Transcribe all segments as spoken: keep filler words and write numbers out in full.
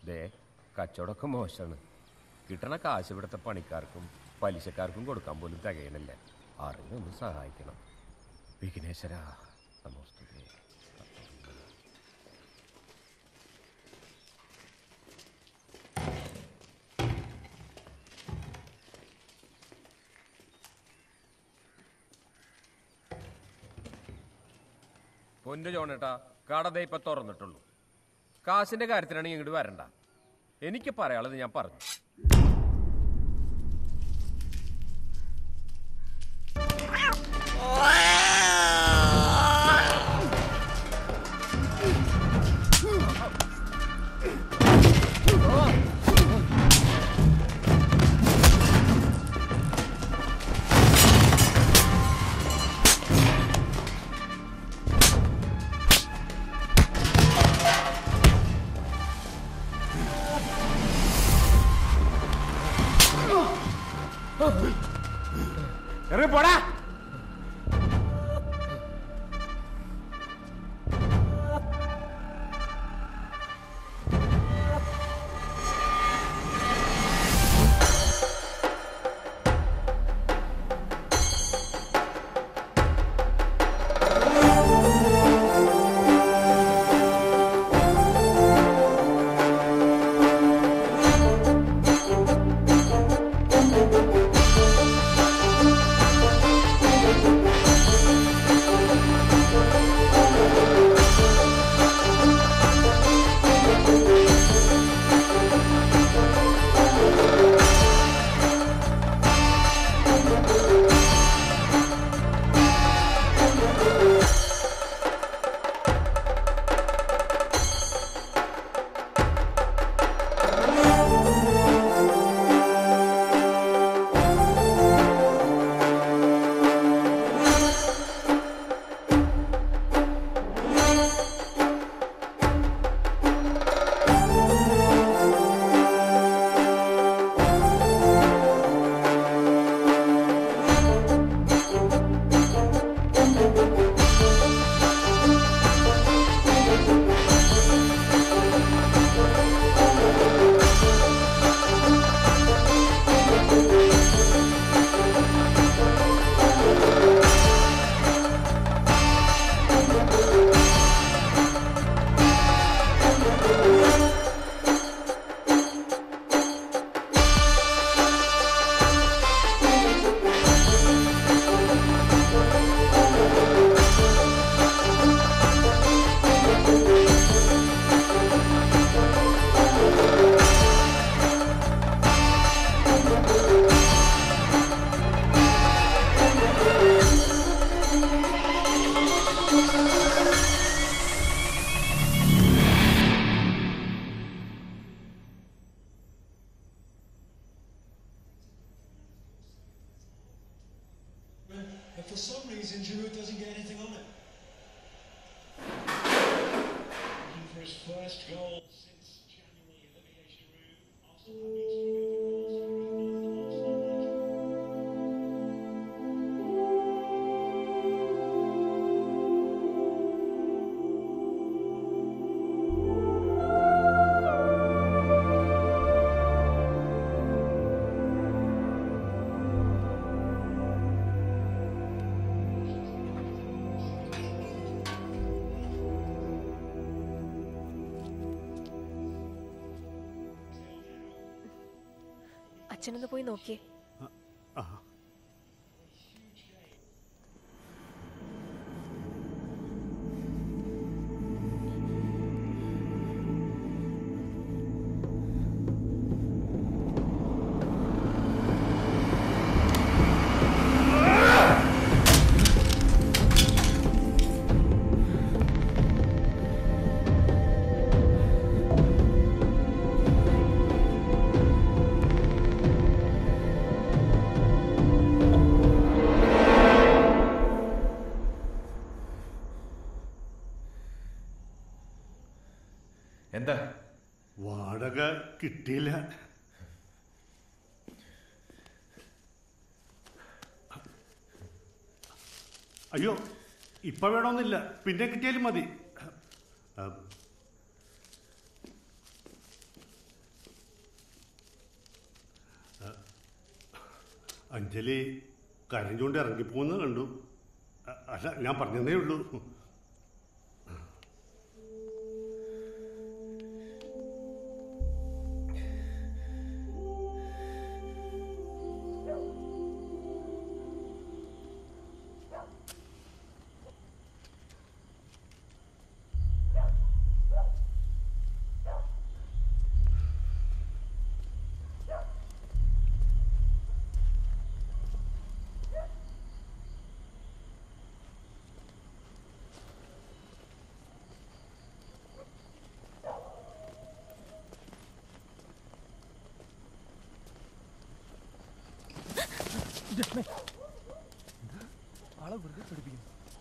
ദേ കച്ചവടമൊക്കെ മോശമാണ്. കിട്ടണ കാശ് ഇവിടുത്തെ പണിക്കാർക്കും പലിശക്കാർക്കും കൊടുക്കാൻ പോലും തികയണില്ല. ആരെങ്കിലും ഒന്ന് സഹായിക്കണം. വിഘ്നേശ്വര നമസ്തേ. പൊന്നു ജോണേട്ടാ, കട ദേ ഇപ്പൊ തുറന്നിട്ടുള്ളൂ. കാശിന്റെ കാര്യത്തിനാണെങ്കിൽ ഇങ്ങോട്ട് വരണ്ട. എനിക്ക് പറയാനുള്ളത് ഞാൻ പറഞ്ഞു. പോടാ. But for some reason, Giroud doesn't get anything on it. Looking for his first goal since January, Olivier Giroud. Arsenal have been അച്ഛനൊന്ന് പോയി നോക്കിയേ. എന്താ? വാടക കിട്ടിയില്ല. അയ്യോ, ഇപ്പൊ വേണമെന്നില്ല, പിന്നെ കിട്ടിയാലും മതി. അഞ്ജലി കരഞ്ഞുകൊണ്ട് ഇറങ്ങിപ്പോന്ന് കണ്ടു. അല്ല, ഞാൻ പറഞ്ഞതേ ഉള്ളൂ. ആളെ വെറുതെ പഠിപ്പിക്കുന്നു.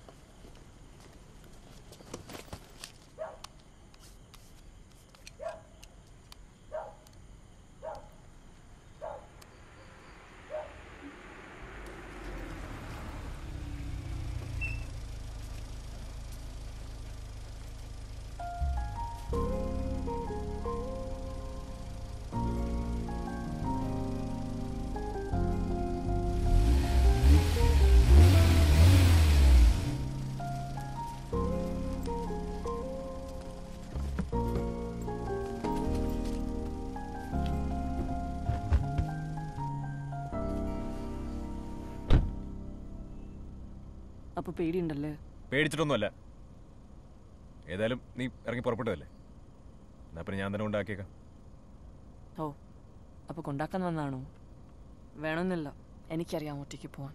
അപ്പൊ പേടിയുണ്ടല്ലേ? പേടിച്ചിട്ടൊന്നുമല്ല. ഏതായാലും നീ ഇറങ്ങി പുറപ്പെട്ടതല്ലേ, എന്നാ പിന്നെ ഞാൻ തന്നെ ഉണ്ടാക്കിയേക്കാം. ഓ, അപ്പൊ കൊണ്ടാക്കാൻ വന്നാണോ? വേണമെന്നില്ല, എനിക്കറിയാം ഒറ്റയ്ക്ക് പോവാൻ.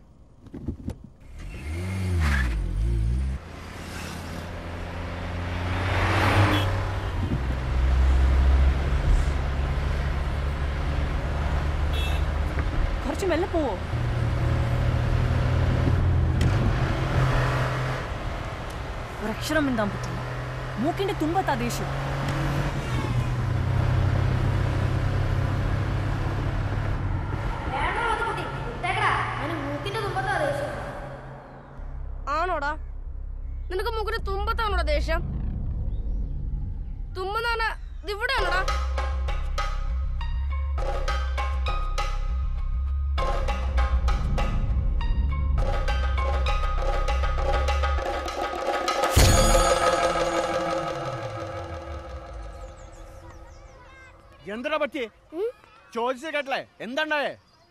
കുറച്ച് മെല്ലെ പോവോ? ഒരക്ഷരം മിണ്ടാൻ പറ്റില്ല. മൂക്കിന്റെ തുമ്പത്താ ദേഷ്യം. ആണോടാ? നിനക്ക് മൂക്കിന്റെ തുമ്പത്താണോടാ ദേഷ്യം? തുമ്പെന്ന് പറഞ്ഞാ ഇതിവിടെയാണോടാ? എന്താ പറ്റിയേ? ചോദിച്ചത് കേട്ടല്ലേ? എന്താണ്ടായേ?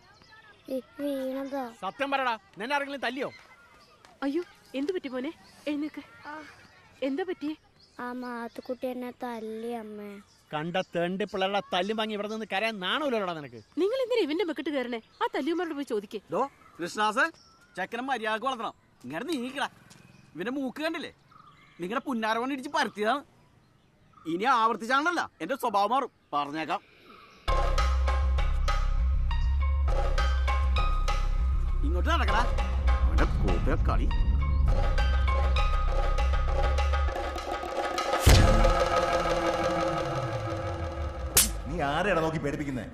സത്യം പറയടാ, നിന്നെ ആരെങ്കിലും തല്ലിയോ? അയ്യോ, എന്ത് പറ്റി മോനെ? എഴുന്നേക്ക്. എന്താ പറ്റിയേ? ആ മാത്തുക്കുട്ടി എന്നെ തല്ലി അമ്മേ. കണ്ട തേണ്ടി പിള്ളേരുടെ തല്ലും വാങ്ങി ഇവിടെ നിന്ന് കരയാൻ നാണമില്ലോടാ നിനക്ക്? നിങ്ങൾ എന്തിനാ ഇവന്റെ മെക്കിട്ട് കയറണേ? ആ തല്ലിയന്മാരോട് പോയി ചോദിക്കേ. കൃഷ്ണാസ്, ചക്കരം മര്യാദ വളർത്തണം. ഇങ്ങനെ നീങ്ങിക്കടാ. ഇവന്റെ മൂക്ക് കണ്ടില്ലേ? നിങ്ങളുടെ പുന്നാരവണ്ണ ഇടിച്ച് പരത്തിയതാണ്. ഇനി ആവർത്തിച്ചാണല്ല എന്റെ സ്വഭാവം മാറും, പറഞ്ഞേക്കാം. ഇങ്ങോട്ട് നടക്കടാ. അവന്റെ കോപ്പ കളി. നീ ആരെയാ നോക്കി പേടിപ്പിക്കുന്നേ?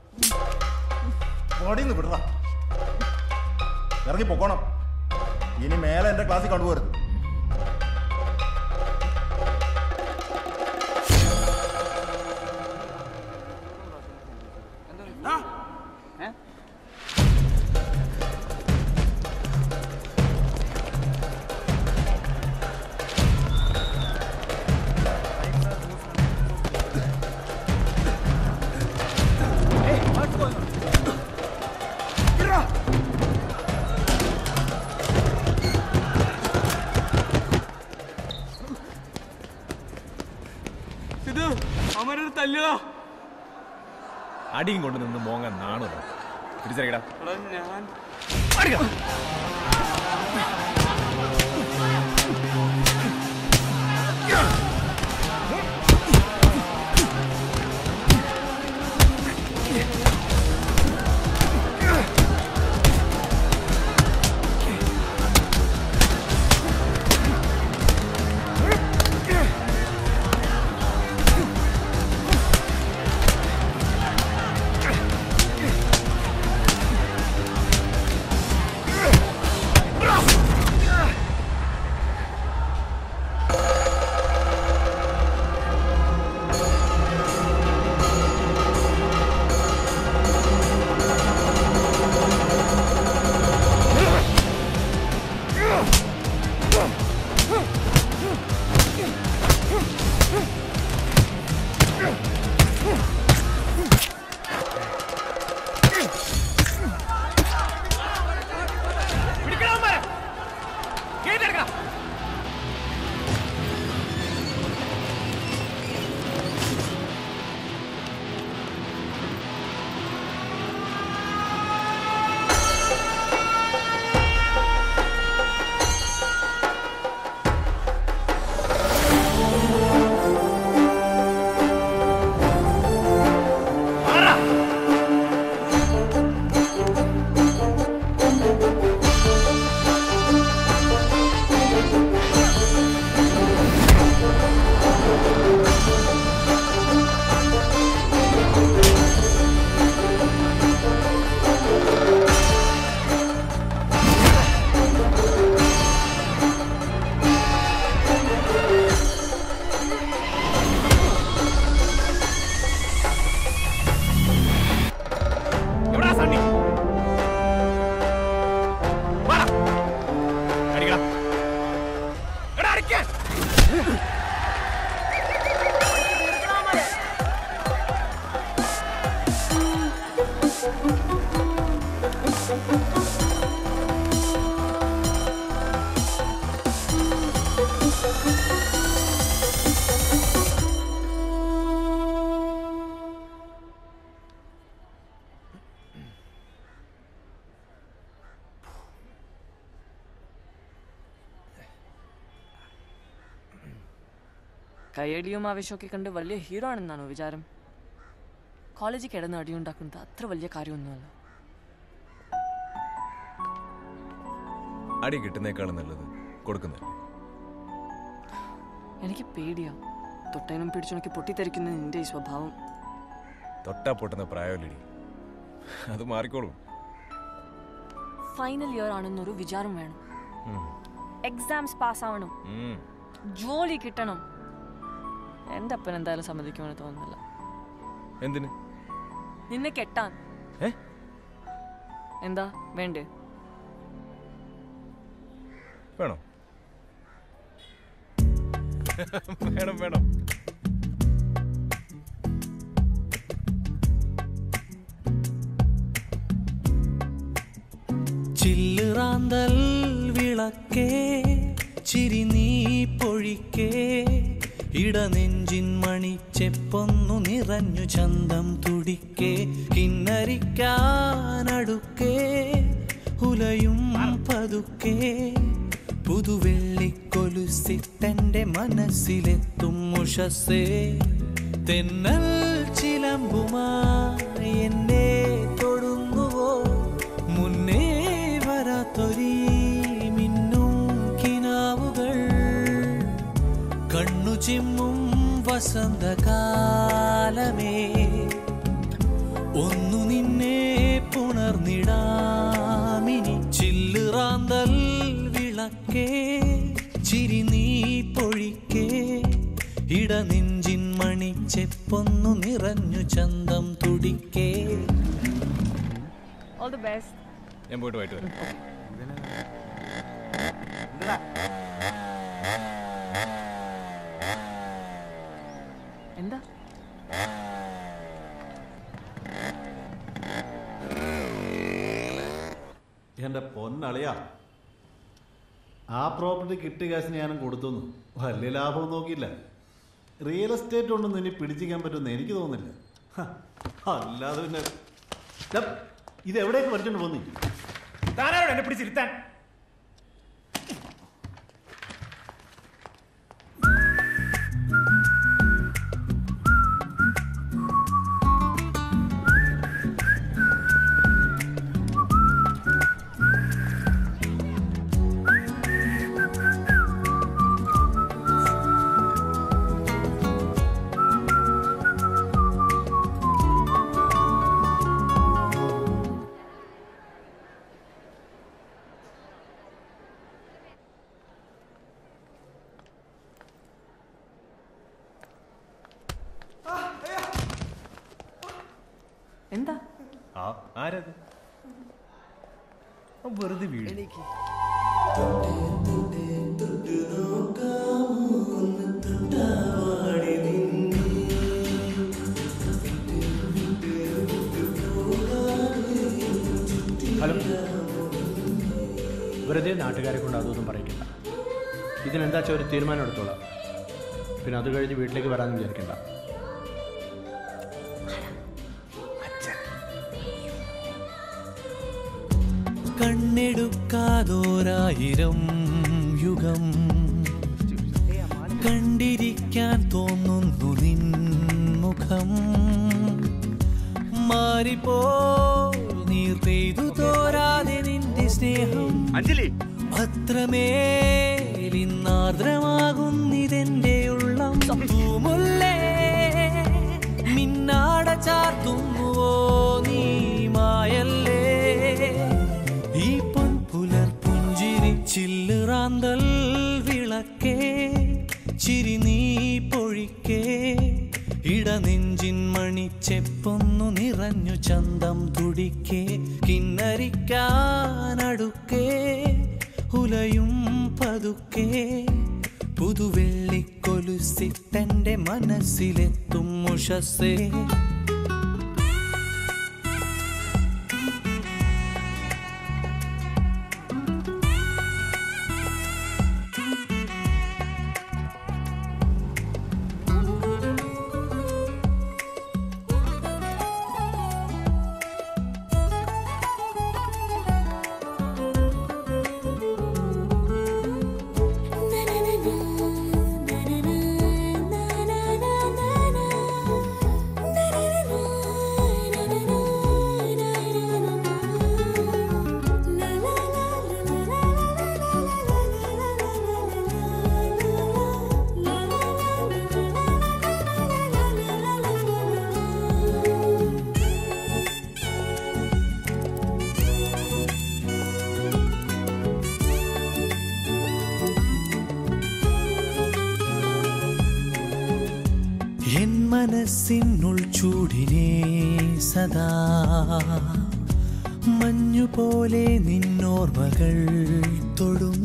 ഓടിന്ന് വിടറ, ഇറങ്ങി പൊക്കോണം. ഇനി മേലെ എന്റെ ക്ലാസ്സിൽ കണ്ടുപോരുത്. അടിയും കൊണ്ട് നിന്ന് മോങ്ങാൻ നാണല്ലോ. തിരിച്ചറിയടാ. Yeah. പഠിക്കാൻ. കയ്യടിയും ആവേശമൊക്കെ കണ്ട് വലിയ ഹീറോ ആണെന്നാണോ വിചാരം? കോളേജിൽ കിടന്ന് അടിയുണ്ടാക്കുന്നത് അത്ര വലിയ കാര്യമൊന്നുമല്ല. അടി കിട്ടുന്നേക്കാളും നല്ലത് കൊടുക്കുന്നല്ലേ. എനിക്ക് പേടിയാ തൊട്ടേനും പിടിച്ചുണക്കി പൊട്ടിത്തെറിക്കുന്ന നിന്റെ ഈ സ്വഭാവം. തൊട്ടാ പൊട്ടുന്ന പ്രായമല്ലടി, അത് മാറിക്കോളും. ഫൈനൽ ഇയർ ആണെന്നൊരു വിചാരം വേണം. എക്സാംസ് പാസ്സാവണം, ജോലി കിട്ടണം. എന്റെ അപ്പൻ എന്തായാലും സമ്മതിക്കുമെന്ന് തോന്നുന്നില്ല. എന്തിന്? നിന്നെ കെട്ടാൻ. എന്താ വേണ്ടേ? വേണോ? വേണം വേണം. ചില്ലുറാന്തൽ വിളക്കേ ചിരി നീ പൊഴിക്കേ ഇടനെഞ്ചിൻ മണിച്ചെപ്പൊന്നു നിറഞ്ഞു ചന്തം തുടിക്കേ കിന്നരിക്കാനടുക്കേ ഉലയും പതുക്കേ പുതുവെള്ളിക്കൊലുസിട്ടെന്റെ മനസ്സിലെത്തും ഉഷസ്സേ തെന്നൽ ചിലമ്പുമായി എന്നെ തൊടുന്നുവോ മുന്നേ വരാത്തൊരീ മിന്നും കിനാവുകൾ കണ്ണു ചിമ്മും വസന്തകാലമേ ഒന്നു നിന്നെ പുണർന്നിടാമിനി ചില്ലുറാന്തൽ വിളക്കേ ചിരി നീ പൊഴിക്കേ ഇടനെഞ്ചിൻ മണിച്ചെപ്പൊന്നു നിറഞ്ഞു ചന്തം തുടിക്കേ. All the best. ഞാൻ പോയിട്ട് വൈകിട്ട് വരാം. എന്താ? എന്റെ പൊന്നളിയാ, ആ പ്രോപ്പർട്ടി കിട്ടിയ കാശിന് ഞാനും കൊടുത്തു. വലിയ ലാഭം നോക്കിയില്ല. റിയൽ എസ്റ്റേറ്റ് കൊണ്ടൊന്നും ഇനി പിടിച്ചിക്കാൻ പറ്റുമെന്ന് എനിക്ക് തോന്നുന്നില്ല. അല്ലാതെ പിന്നെ ഇത് എവിടേക്ക് പഠിച്ചോണ്ട് പോന്നി? താനാരോട് എന്നെ പിടിച്ചിരുത്താൻ? എന്താ? ആരത്? വെറുതെ വീട്. ഹലോ, വെറുതെ നാട്ടുകാരെ കൊണ്ട് അതൊന്നും പറയിക്കണ്ട. ഇതിനെന്താ വെച്ചാൽ ഒരു തീരുമാനം എടുത്തോളാം. പിന്നെ അത് കഴിഞ്ഞ് വീട്ടിലേക്ക് വരാമെന്ന് വിചാരിക്കണ്ട. കണ്ണെടുക്കാതോരായിരം യുഗം കണ്ടിരിക്കാൻ തോന്നുന്നു നിൻമുഖം മാറിപ്പോ നീർ പെയ്തു തോരാതെ നിന്റെ സ്നേഹം അഞ്ജലി അത്രമേലിന്നാർദ്രമാകുന്നിതെന്റെ ഉള്ളം പൂമുല്ലേ മിന്നാട ചാർത്തുന്നുവോ നീ മായല്ലേ ഈ പൊൻപുലർ പുഞ്ചിരി ചില്ലുറാന്തൽ വിളക്കേ ചിരി നീ പൊഴിക്കേ ഇടനെഞ്ചിൻ മണിച്ചെപ്പൊന്നു നിറഞ്ഞു ചന്തം തുടിക്കേ കിന്നരിക്കാനടുക്കേ ഉലയും പതുക്കേ പുതുവെള്ളിക്കൊലുസിട്ടെന്റെ മനസ്സിലെത്തും ഉഷസ്സേ മനസ്സിനുൾ ചൂടിനെ സദാ മഞ്ഞുപോലെ നിന്നോർമ്മകൾ തൊടും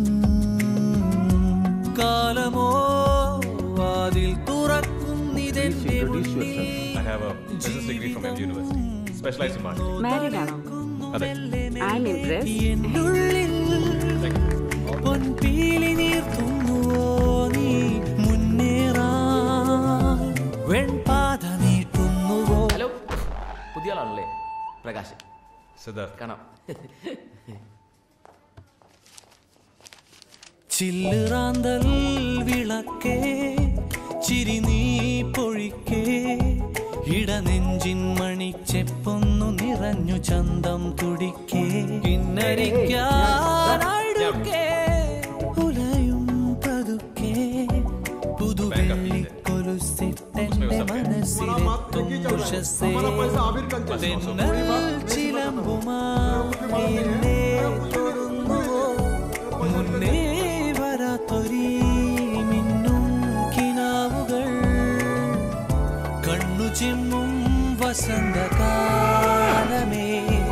കാലമോ വാതിൽ തുറക്കുന്നിതെന്റെ മുന്നിൽ I have a business degree from M G University, specialized in marketing. Married ആണോ? അതെ. I'm impressed. എന്നുള്ളിൽ പൊൻപീലി നീർത്തുന്നുവോ നീ മുന്നേറാൻ വെൺപാത നീട്ടുന്നുവോ. ഹലോ, പുതിയ ആളാണല്ലേ? പ്രകാശ്. സിദ്ധാർത്ഥ്. കാണാം. ചില്ലുറാന്തൽ വിളക്കേ ചിരി നീ പൊഴിക്കേ ഇടനെഞ്ചിൻ മണിച്ചെപ്പൊന്നു നിറഞ്ഞു ചന്തം തുടിക്കേ കിന്നരിക്കാടുക്കേ ഉലയും പതുക്കേ പുതുവെള്ളിക്കൊലുസിട്ടെന്റെ മനസ്സിലെത്തും ഉഷസ്സേ തെന്നൽ ചിലമ്പുമായി എന്നെ തൊടുന്നുവോ മുന്നേ വരാത്തൊരീ മിന്നും കിനാവുകൾ കണ്ണു ചിമ്മും വസന്തകാലമേ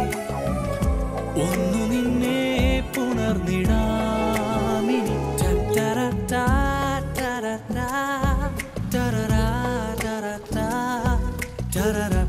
ഒന്നു നിന്നെ പുണർന്നിടാമിനി ടരടാ ടരടാ ടരടാ ടരടാ ടരടാ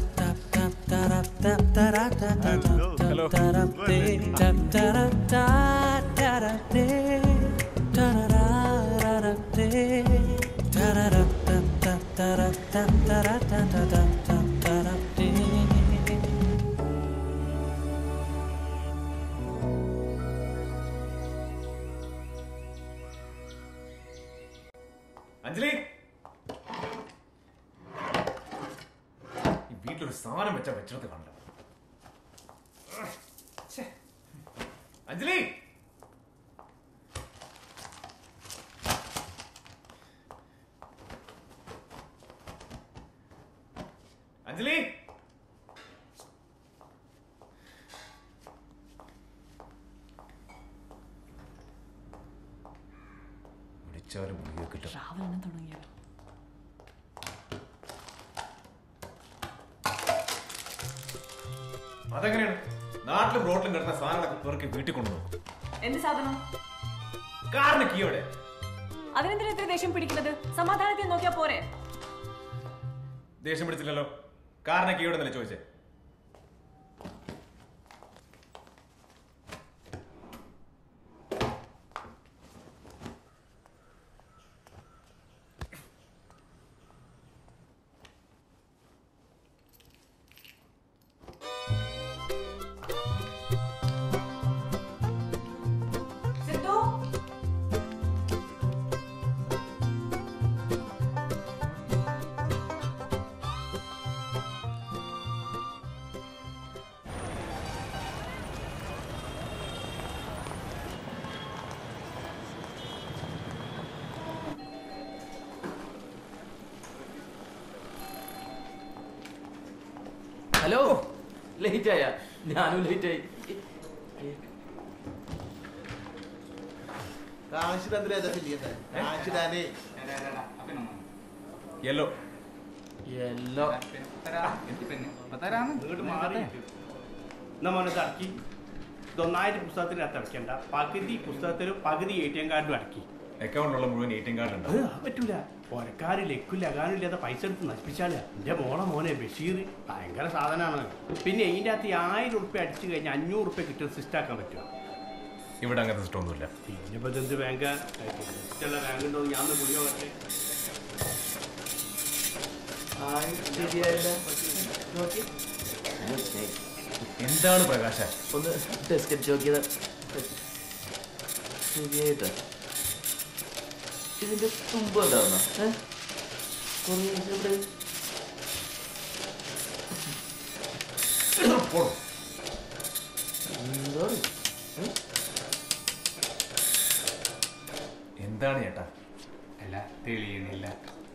അഞ്ജലി, ഈ വീട്ടിലൊരു സാധനം വെച്ചാ വെച്ചിടത്ത് കണ്ട. അഞ്ജലി, അഞ്ജലി, വിളിച്ചാലും മുഴുവൻ കിട്ടും. രാവിലെ തുടങ്ങിയാലോ? അതെങ്ങനെയാണ് നാട്ടിലും റോഡിലും കിടന്ന സാധനങ്ങളൊക്കെ പേർക്ക് വീട്ടിൽ കൊണ്ടുപോകും? എന്ത് സാധനം? കാറിന് കീയോടെ. അതിനെന്തിനാ ഇത്ര ദേഷ്യം പിടിക്കുന്നത്? സമാധാനത്തിൽ നോക്കിയാ പോരെ? ദേഷ്യം പിടിച്ചില്ലല്ലോ. കാറിന് കീയോടെ എന്നല്ലേ ചോദിച്ചേ? ഹലോ, ലേറ്റ് ആയ? ഞാനും ലേറ്റ് ആയി. യെല്ലോ യെല്ലോ നമ്മ അടക്കി ഇതൊന്നായിട്ട് പുസ്തകത്തിന് അകത്ത് അടയ്ക്കേണ്ട. പകുതി പുസ്തകത്തിലും പകുതി എ ടി എം കാർഡിലും അടക്കി. അക്കൗണ്ടിലുള്ള മുഴുവൻ എ ടി എം കാർഡ് അത് പറ്റൂല. ഒരക്കാര് ലക്കും ലഗാനും ഇല്ലാതെ പൈസ എടുത്ത് നശിപ്പിച്ചാല് എന്റെ മോളെ മോനെ ബഷീർ ഭയങ്കര സാധനമാണ്. പിന്നെ ഇതിൻ്റെ അകത്ത് ഈ ആയിരം ഉറുപ്പ്യ അടിച്ചു കഴിഞ്ഞാൽ അഞ്ഞൂറ് ഉറുപ്പ്യ കിട്ടുന്ന സിസ്റ്റം ആക്കാൻ പറ്റുമോ? ഇവിടെ അങ്ങനത്തെ സിസ്റ്റം ഒന്നുമില്ല. പിന്നിപ്പോ എന്ത് ബാങ്ക് ഇഷ്ടമുള്ള ബാങ്ക് ഉണ്ടോ? ഞാൻ കുടിയോ കട്ടെ. എന്താണ് പ്രകാശ ഒന്ന് ടെസ്റ്റ് അടിച്ച് നോക്കിയത് ശരിയായിട്ടാ. ഇതിന്റെ തുമ്പ് ഉണ്ടാവുന്ന എന്താണ് ചേട്ടാ? അല്ല തെളിയണില്ല.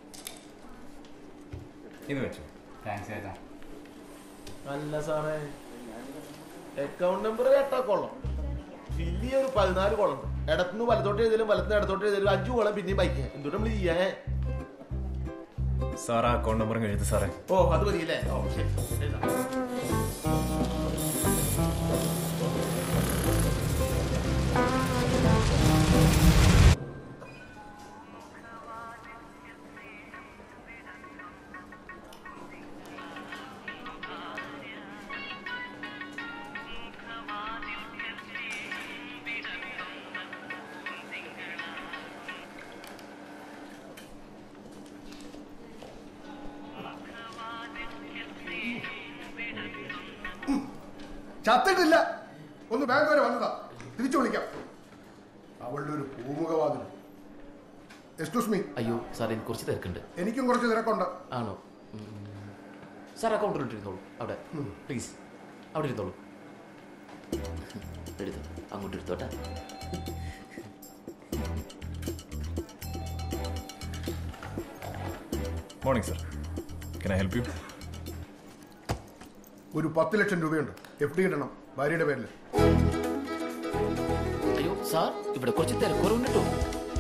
ഇത് വെച്ചു. താങ്ക്സ് ചേട്ടാ. അല്ല സാറേ, അക്കൗണ്ട് നമ്പർ കേട്ടാ കൊള്ളാം. വലിയ ഒരു പതിനാല് കോളം ഇടത്തുനിന്ന് വലത്തോട്ട് എഴുതിയാലും വലത്തുനിന്ന് ഇടത്തോട്ട് എഴുതിയാലും അഞ്ചു കോളം പിന്നെയും ബൈക്ക് എന്തുകൊണ്ട് നമ്മൾ ചെയ്യാ? സാറാ അക്കൗണ്ട് നമ്പർ എഴുതി സാറേ. ഓ അത് മതിയല്ലേ? ഓ ശരി. ചത്തിട്ടില്ല. ഒന്ന് ബാങ്ക് വരെ വന്നതാ. തിരിച്ചു വിളിക്കാം. അവളുടെ ഒരു പൂമുഖവാതിൽ. Excuse me. അയ്യോ സാർ, എനിക്ക് കുറച്ച് തിരക്കുണ്ട്. എനിക്കും കുറച്ച് തിരക്കുണ്ട്. ആണോ? സാർ അക്കൗണ്ടിൽ ഇരുന്നോളൂ. അവിടെ പ്ലീസ്, അവിടെ ഇരുന്നോളൂ. എടുത്തു, അങ്ങോട്ട് എടുത്തോട്ടെ. Morning sir, can I help you? ഒരു പത്ത് ലക്ഷം രൂപയുണ്ട്. എഫ് ഡി ഇടണം ഭാര്യയുടെ പേരിൽ. അയ്യോ സാർ, ഇവിടെ കുറച്ച് തിരക്കുറവുണ്ട് കേട്ടോ.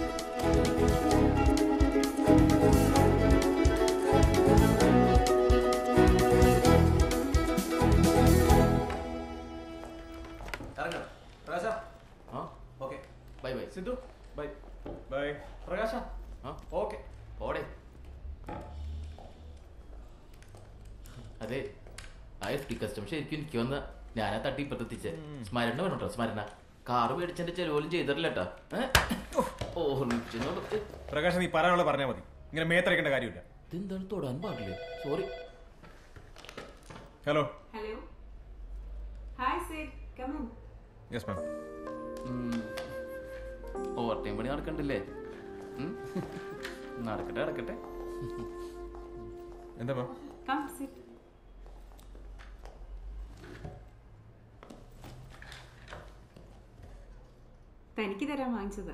Bye bye Sindhu. Bye bye Prakasha. Okay ഓടെ. അതെ, ആ എഫ് ടി കസ്റ്റം ശരിക്കും എനിക്ക് വന്ന ഞാനാ തട്ടി ഇപ്പത്തെത്തിച്ചേ. സ്മരണ വേണോട്ടോ, സ്മരണ. കാറ് മേടിച്ചെന്റെ ചെലവോലും ചെയ്തിട്ടില്ലട്ടാ. ഓ പ്രകാശ്, നീ പറയാനുള്ള പറഞ്ഞാൽ മതി. ഇങ്ങനെ മേത്തരയ്ക്കേണ്ട കാര്യമില്ല. ഇതെന്താണ് തൊടാൻ പാടില്ലേ? Sorry. Hello. Hello. Hi Sid, come in. Yes ma'am. Over time പണി നടക്കണ്ടില്ലേ? നടക്കട്ടെ നടക്കട്ടെ. എന്താ മാം? Come sit. തനിക്ക് തരാൻ വാങ്ങിച്ചത്.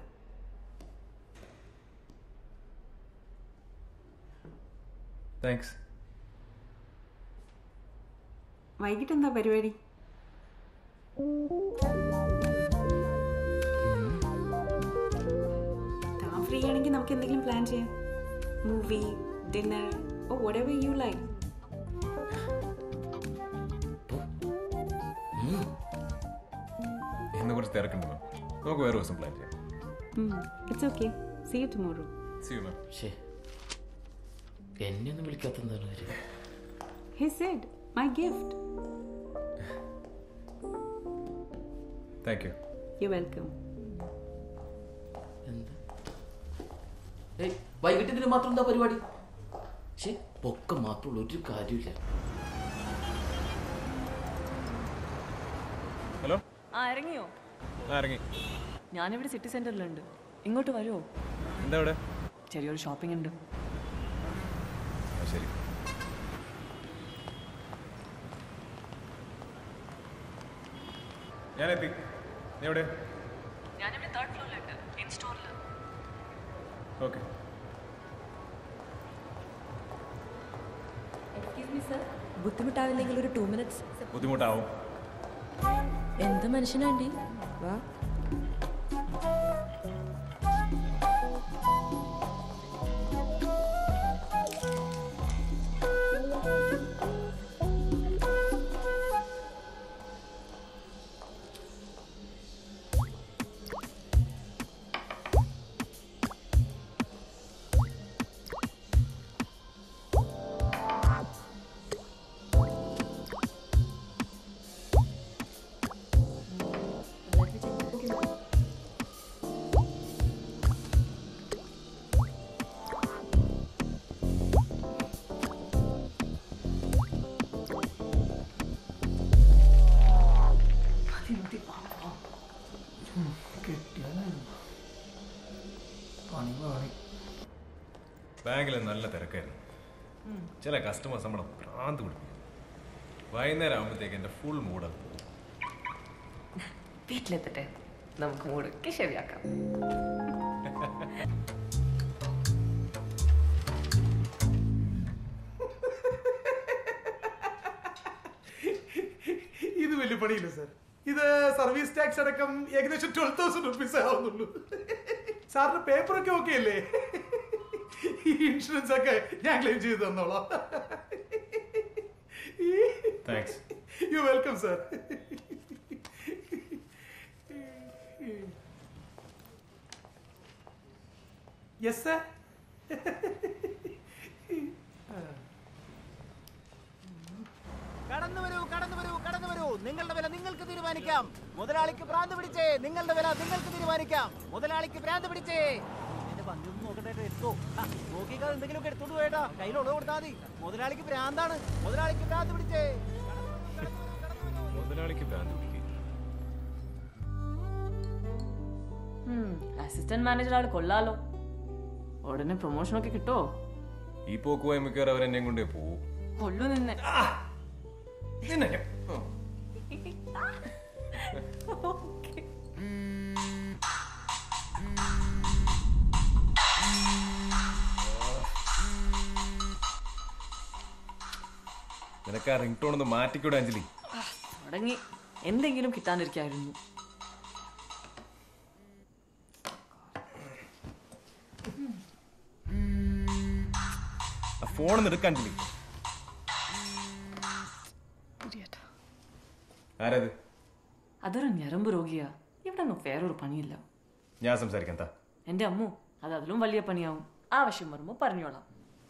താങ്ക്സ്. വൈകിട്ട് എന്താ പരിപാടി? താൻ ഫ്രീ ആണെങ്കിൽ നമുക്ക് എന്തെങ്കിലും പ്ലാൻ ചെയ്യാം. Movie, dinner, or whatever you like. ഇന്ന് കുറച്ച് തിരക്കുണ്ട് മാം. നമുക്ക് വേറെ ദിവസം പ്ലാൻ ചെയ്യാം. It's okay. See you tomorrow. See you ma'am. ശേ, എന്നെ ഒന്നും വിളിക്കാത്തെന്താണ്? He said my gift. Thank you. You're welcome. ഏയ്, വൈകിട്ട് ഇതിന് മാത്രം എന്താ പരിപാടി? ശേ, പൊക്കം മാത്രമുള്ള ഒരു കാര്യമില്ല. ഹലോ. ആ ഇറങ്ങിയോ? ആ ഇറങ്ങി. ഞാനിവിടെ സിറ്റി സെന്ററിലുണ്ട്. ഇങ്ങോട്ട് വരുമോ? എന്താ ഇവിടെ? ചെറിയൊരു ഷോപ്പിംഗ് ഉണ്ട്. ശരി. ഞാനെത്തി. നീ എവിടെ? ഞാനിവിടെ തേർഡ് ഫ്ലോറിലുണ്ട്, ഇൻ സ്റ്റോറിൽ. ഓക്കെ. എക്സ്ക്യൂസ് മീ സർ, ബുദ്ധിമുട്ടാവില്ലെങ്കിൽ ഒരു ടു മിനിറ്റ്സ്. ബുദ്ധിമുട്ടാവും. എന്ത് മനുഷ്യനാണ്ടി? വാ. ബാങ്കിൽ നല്ല തിരക്കായിരുന്നു. ചില കസ്റ്റമേഴ്സ് നമ്മളെ ഭ്രാന്ത് പിടിക്കും. വൈകുന്നേരം ആകുമ്പോഴത്തേക്ക് എൻ്റെ ഫുൾ മൂഡാണ് പോകും. വീട്ടിലെത്തട്ടെ, നമുക്ക് മൂടൊക്കെ ശരിയാക്കാം. ഇത് വലിയ പണിയില്ല സാർ. ഇത് സർവീസ് ടാക്സ് അടക്കം ഏകദേശം ട്വൽവ് തൗസൻഡ് റുപ്പീസ് ആവുന്നുള്ളൂ. സാറിന്റെ പേപ്പറൊക്കെ ഓക്കെ അല്ലേ? ഈ ഇൻഷുറൻസ് ഒക്കെ ഞാൻ ക്ലെയിം ചെയ്ത് തന്നോളാം. Thanks. You welcome sir. Yes sir. കടന്നു വരൂ, കടന്നു വരൂ, കടന്നു വരൂ. നിങ്ങളുടെ വില നിങ്ങൾക്ക് തീരുമാനിക്കാം. മുതലാളിക്ക് ഭ്രാന്ത് പിടിച്ചേ, നിങ്ങളുടെ വില നിങ്ങൾക്ക് തീരുമാനിക്കാം. മുതലാളിക്ക് ഭ്രാന്ത് പിടിച്ചേ. എന്റെ ഭംഗി ഒന്ന് നോക്കട്ടെ, എടുത്തോ. നോക്കിക്കാതെ എന്തെങ്കിലുമൊക്കെ എടുത്തോണ്ട് പോയേട്ടാ, കയ്യിലുള്ളത് കൊടുത്താൽ മതി. മുതലാളിക്ക് ഭ്രാന്താണ്, മുതലാളിക്ക് ഭ്രാന്ത് പിടിച്ചേ. മുതലാളിക്ക് ഭ്രാന്ത് പിടിക്കും. അസിസ്റ്റന്റ് മാനേജർ ആള് കൊള്ളാലോ. ഉടനെ പ്രൊമോഷൻ ഒക്കെ കിട്ടോ? ഈ പോക്ക് പോയ മിക്കവാറും അവരെന്നെ കൊണ്ടേ പോവും. കൊള്ളു നിന്നെ. നിനക്ക് ആ റിംഗ് ടോൺ ഒന്ന് മാറ്റിക്കൂടെ അഞ്ജലി? തുടങ്ങി. എന്തെങ്കിലും കിട്ടാണ്ടിരിക്കായിരുന്നു. ഫോൺ എടുക്ക അഞ്ജലി. ആരത്? അതൊരു ഞരമ്പ് രോഗിയാ. ഇവിടെ ഒന്നും വേറൊരു പണിയില്ല. ഞാൻ സംസാരിക്കാം. താ എന്റെ അമ്മു, അത് അതിലും വലിയ പണിയാവും. ആവശ്യം വരുമ്പോ പറഞ്ഞോളാം.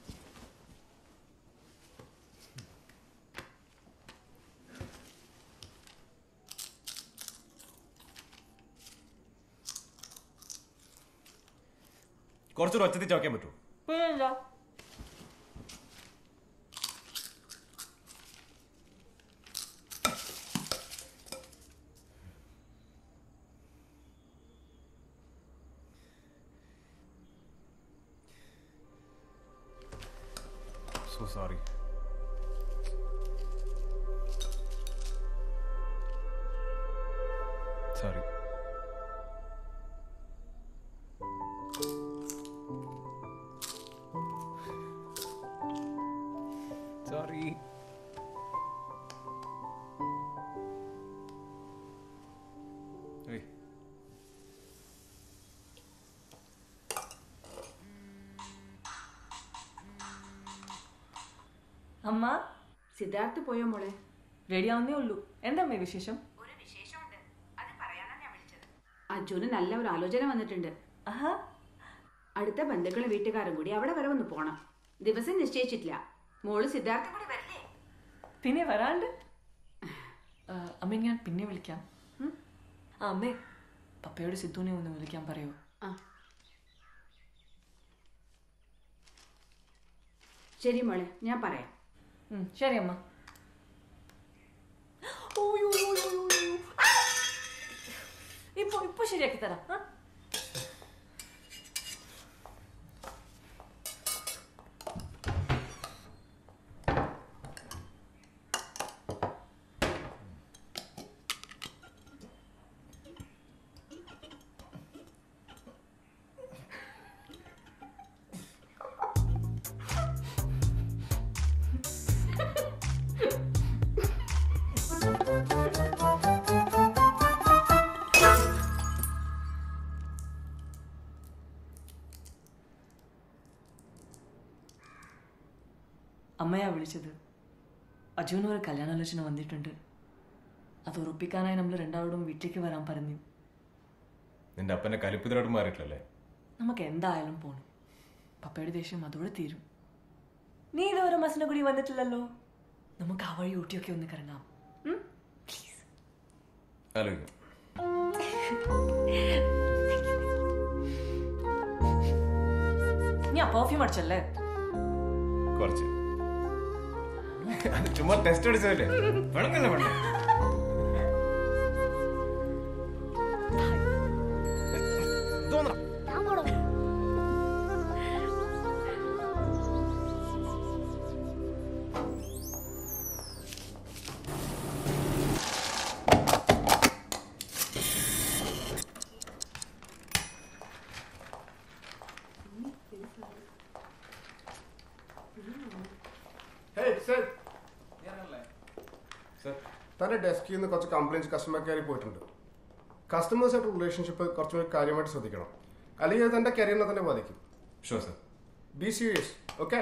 കുറച്ചൊരു ഒച്ചത്തിൽ ചോക്കാൻ പറ്റുമോ? So sorry. Sorry. Sorry. Hey. അമ്മ, സിദ്ധാർത്ഥ് പോയോ മോളെ? റെഡി ആവുന്നേ ഉള്ളൂ. എന്താ അമ്മേ വിശേഷം? അജുന് നല്ല ഒരു ആലോചന വന്നിട്ടുണ്ട്. അടുത്ത ബന്ധുക്കളും വീട്ടുകാരും കൂടി അവിടെ വരെ ഒന്ന് പോണം. ദിവസം നിശ്ചയിച്ചിട്ടില്ല. മോള് സിദ്ധാർത്ഥ കൂടി വരില്ലേ? പിന്നെ വരാണ്ട്. അമ്മ ഞാൻ പിന്നെ വിളിക്കാം. ആ അമ്മേ, പപ്പയോട് സിദ്ധുവിനെ ഒന്ന് വിളിക്കാൻ പറയോ? ശരി മോളെ, ഞാൻ പറയാം. ശരി അമ്മ. ഇപ്പൊ ഇപ്പൊ ശരിയാക്കി തരാം. അമ്മയാ വിളിച്ചത്. അജുവിന് ഒരു കല്യാണാലോചന വന്നിട്ടുണ്ട്. അത് ഉറപ്പിക്കാനായി നമ്മൾ രണ്ടാളോടും വീട്ടിലേക്ക് വരാൻ പറഞ്ഞു. നിന്റെ അപ്പനെ കലിപ്പിതരോട് മാറിയിട്ടില്ലല്ലേ? നമുക്ക് എന്തായാലും പോണം. പപ്പയുടെ ദേഷ്യം അതോടെ തീരും. നീ ഇതുവരെ മസിനെ കൂടി വന്നിട്ടില്ലല്ലോ. നമുക്ക് ആ വഴി ഊട്ടിയൊക്കെ ഒന്ന് കറങ്ങാം. ആലോചിക്കാം. നീ ആ പെർഫ്യൂം അടിച്ചല്ലേ? കുറച്ച്. ചുമ്മാ ടെസ്റ്റ് അടിച്ചതല്ലേ? വേണമെന്നല്ല വേണ്ട. തൻ്റെ ഡെസ്കിൽ നിന്ന് കുറച്ച് കംപ്ലയിൻസ് കസ്റ്റമർ കെയറിൽ പോയിട്ടുണ്ട്. കസ്റ്റമേഴ്സായിട്ട് റിലേഷൻഷിപ്പ് കുറച്ചുകൂടി കാര്യമായിട്ട് ശ്രദ്ധിക്കണം, അല്ലെങ്കിൽ അത് തൻ്റെ കരിയറിനെ തന്നെ ബാധിക്കും. Sure sir. Be serious. Okay?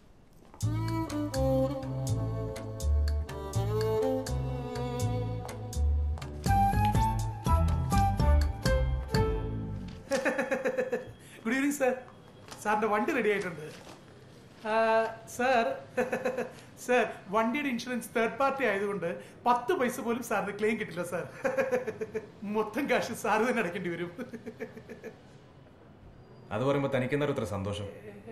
Good evening sir. സാറിന്റെ വണ്ടി റെഡി ആയിട്ടുണ്ട്. സാർ സാർ വണ്ടിയുടെ ഇൻഷുറൻസ് തേർഡ് പാർട്ടി ആയതുകൊണ്ട് പത്ത് പൈസ പോലും സാറിന് ക്ലെയിം കിട്ടില്ല സാർ. മൊത്തം കാശ് സാറ് തന്നെ അടയ്ക്കേണ്ടി വരും. അത് പറയുമ്പോൾ തനിക്കെന്താ ഇത്ര സന്തോഷം?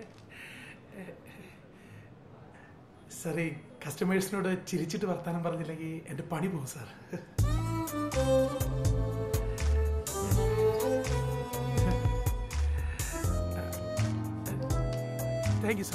സാർ ഈ കസ്റ്റമേഴ്സിനോട് ചിരിച്ചിട്ട് വർത്താനം പറഞ്ഞില്ലെങ്കിൽ എന്റെ പണി പോകും സാർ. Thank you sir.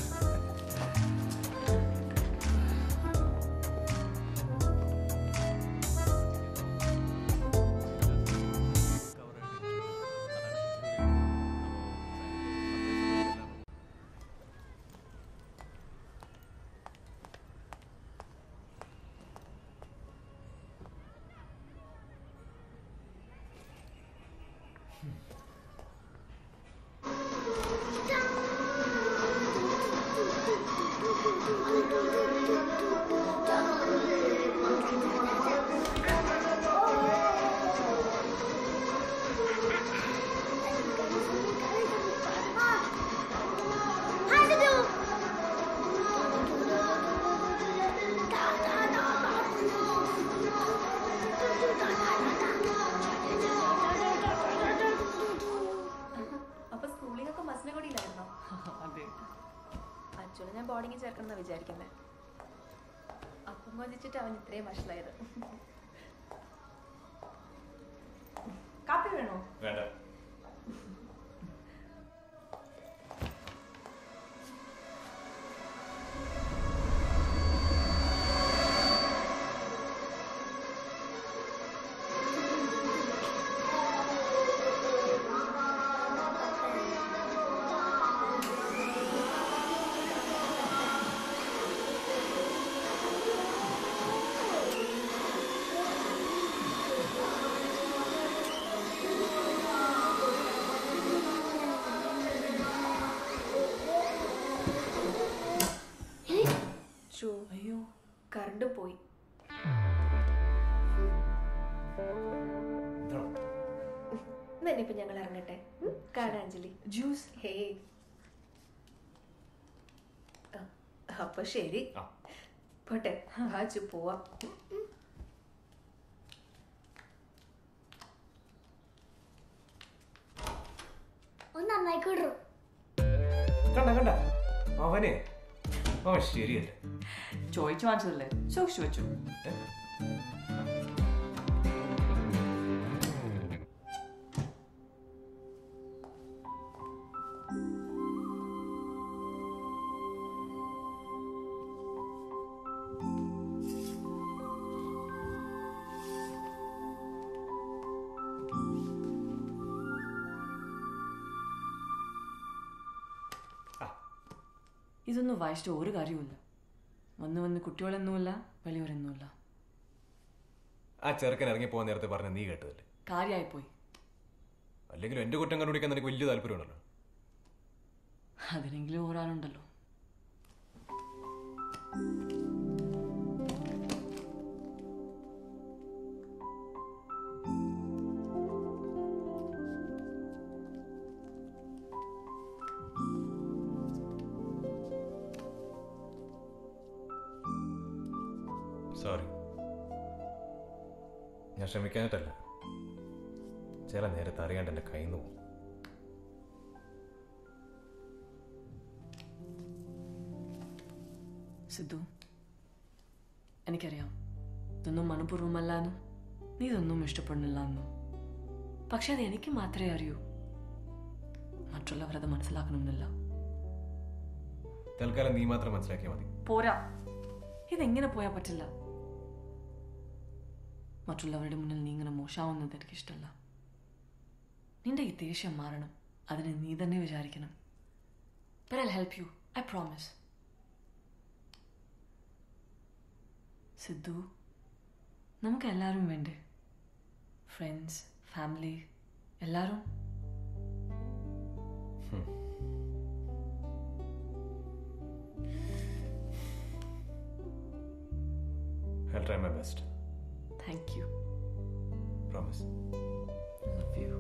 അപ്പൊ സ്കൂളിലൊക്കെ ബസ്സിനെ കൂടിയില്ലായിരുന്നോ? അച്ഛനെ ഞാൻ ബോർഡിങ്ങിൽ ചേർക്കണമെന്നാ വിചാരിക്കുന്നത്. അപ്പം കൊതിച്ചിട്ട് അവൻ ഇത്രയും വഷളായത്. കാപ്പി വേണോ? വേണ്ട. അയ്യോ, കറണ്ട് പോയി. ഇപ്പൊ ഞങ്ങൾ ഇറങ്ങട്ടെ. കാണാഞ്ജലി ജ്യൂസ്. ഹേ, അപ്പൊ ശരി, പോട്ടെ. വാച്ചു പോവാം. ഒന്ന് നന്നായിക്കോട്ടു. കണ്ട കണ്ട അവനെ അവൻ ശരിയല്ല. ചോദിച്ചു വാങ്ങിച്ചതല്ലേ, സൂക്ഷിച്ചു വെച്ചു. ഇതൊന്നും വായിച്ചിട്ട് ഒരു കാര്യവുമില്ല. വന്ന് വന്ന് കുട്ടികളെന്നുമില്ല, വലിയവരെന്നുമില്ല. ആ ചെറുക്കൻ ഇറങ്ങി പോകാൻ നേരത്തെ പറഞ്ഞ നീ കേട്ടതല്ലേ? കാര്യമായിപ്പോയി. അല്ലെങ്കിലും എന്റെ കുറ്റം കണ്ടുപിടിക്കാൻ എനിക്ക് വലിയ താല്പര്യമുണ്ടല്ലോ. അതിനെങ്കിലും ഒരാളുണ്ടല്ലോ. സോറി, ഞാൻ ക്ഷമിക്കാനായിട്ടല്ല. ചില നേരത്തെ അറിയാണ്ട് എന്റെ കയ്യിൽ നിന്ന് പോകും. സിദ്ധു, എനിക്കറിയാം ഇതൊന്നും മനഃപൂർവ്വമല്ലാന്നും നീ ഇതൊന്നും ഇഷ്ടപ്പെടുന്നില്ല എന്നും. പക്ഷെ അത് എനിക്ക് മാത്രമേ അറിയൂ. മറ്റുള്ളവരത് മനസ്സിലാക്കണമെന്നില്ല. തൽക്കാലം നീ മാത്രം മനസ്സിലാക്കിയാൽ മതി. പോരാ, ഇതെങ്ങനെ പോയാൽ പറ്റില്ല. മറ്റുള്ളവരുടെ മുന്നിൽ നീ ഇങ്ങനെ മോശമാവുന്നത് എനിക്കിഷ്ടമല്ല. നിന്റെ ഈ ദേഷ്യം മാറണം. അതിനെ നീ തന്നെ വിചാരിക്കണം. But I'll help you. I promise. Sidhu, നമുക്ക് എല്ലാവരും വേണ്ടേ? ഫ്രണ്ട്സ്, ഫാമിലി, എല്ലാവരും. I'll try my best. Thank you. Promise. Love you.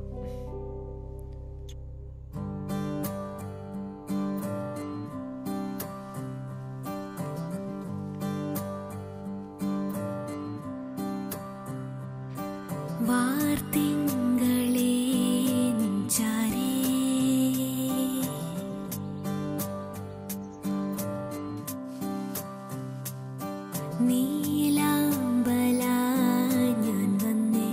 വാർത്തിങ്കളേ നിഞ്ചാരേ നീലാംബല ഞാൻ വന്നേ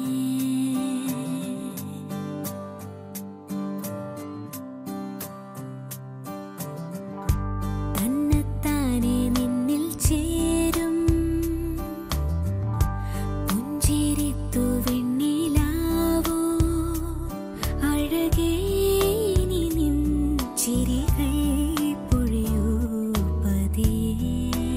തന്നെത്താനെ നിന്നിൽ ചേരും പുഞ്ചിരിത്തു വെണ്ണിലാവോ അഴകേ നീ നിൻ ചിരികൾ പൊഴിയൂ പതിയെ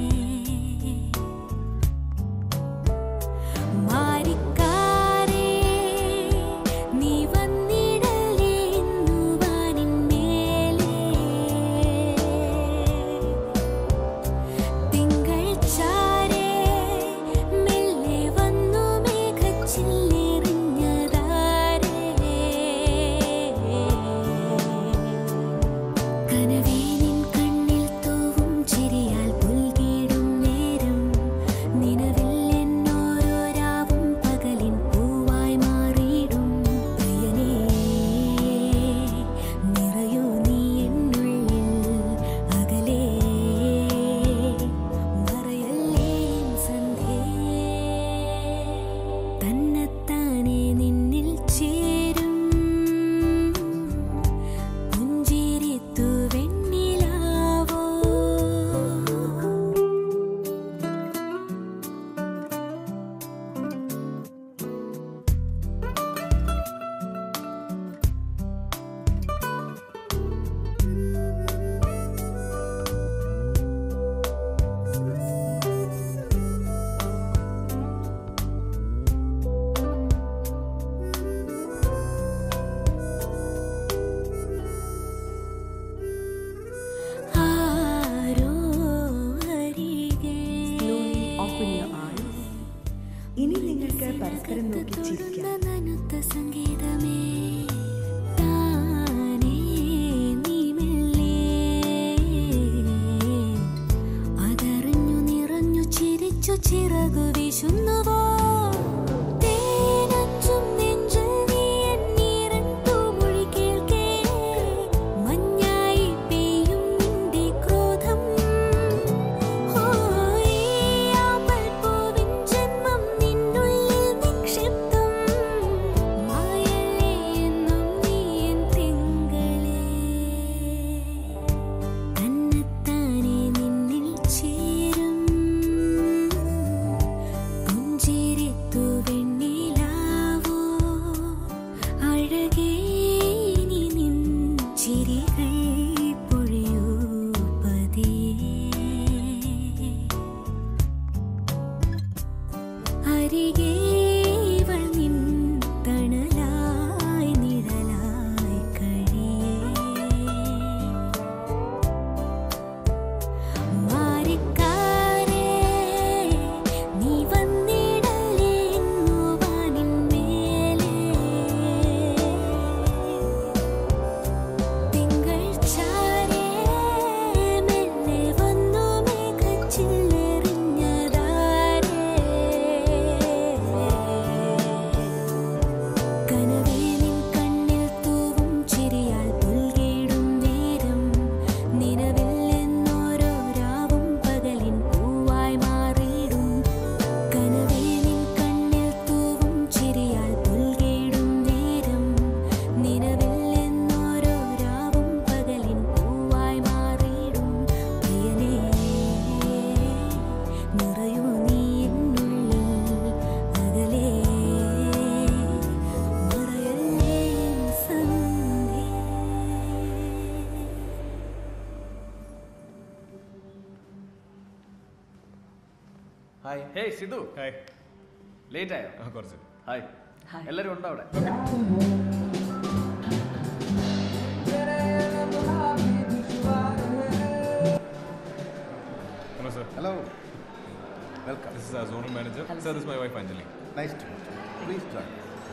മാരിക്കാരേ നീ വന്നിടലേ എന്നുവാനിൻ മേലേ തിങ്കൾ ചാരേ മെല്ലെ വന്നു മേഘച്ചില്ലെറിഞ്ഞതാരേ കനവേ നിൻ കണ്ണിൽ തൂവും ചിരിയാൽ പുൽകിടും നേരം നിലവിൽ എന്നോരോ രാവും പകലിൻ പൂവായി മാറിയിടും പ്രിയനേ നിറയൂ നീ എന്നുള്ളിൽ അകലേ മറയല്ലേ സന്ധ്യേ തന്നെത്താനെ നിന്നിൽ ചേരും പുഞ്ചിരിത്തു വെണ്ണിലാവോ ആരോ അരികെ ഇനി നിങ്ങൾക്ക് പരസ്പരം നോക്കി ചിരിക്കാം. നനുത്ത സംഗീതമേ താനേ നീ മെല്ലെ അതറിഞ്ഞു നിറഞ്ഞു ചിരിച്ചു ചിറകു വീശുന്നുവോ തേനഞ്ചും നെഞ്ചിൽ നീ എന്നീറൻ തൂമൊഴി കേൾക്കേ മഞ്ഞായി പെയ്യും നിന്റെ ക്രോധം ഓ ഈ ആമ്പൽ പൂവിൻ ജന്മം നിന്നുള്ളിൽ നിക്ഷിപ്തം മായല്ലേ എന്നും നീ എൻ തിങ്കളേ തന്നെത്താനെ നിന്നിൽ ചേരും പുഞ്ചിരിത്തു വെണ്ണിലാവോ അഴകേ നീ നിൻ ചിരികൾ പൊഴിയൂ പതിയെ അരികെ ഇവൾ നിൻ തണലായി നിഴലായി കഴിയേ മാരിക്കാരേ നീ വന്നിടലേ എന്നുവാനിൻ മേലേ തിങ്കൾ ചാരേ മെല്ലെ വന്നു മേഘച്ചില്ലെറിഞ്ഞതാരേ കനവേ നിൻ കണ്ണിൽ തൂവും ചിരിയാൽ പുൽകിടും നേരം നിലവിൽ എന്നോരോ രാവും പകലിൻ പൂവായി മാറിയിടും കനവേ നിൻ കണ്ണിൽ തൂവും ചിരിയാൽ പുൽകിടും നേരം നിലവിൽ എന്നോരോ രാവും പകലിൻ പൂവായി മാറിയിടും പ്രിയനേ നിറയൂ നീ എന്നുള്ളിൽ അകലേ മറയല്ലേ സന്ധ്യേ hi hey Sidhu hi late ആയോ? കുറച്ച്. ഹായ്, എല്ലാവരും ഉണ്ടോ അവിടെ? Hello, sir. Hello. Welcome. This is our zonal manager. Hello. Sir, this is my wife Anjali. Nice to meet you. Please join.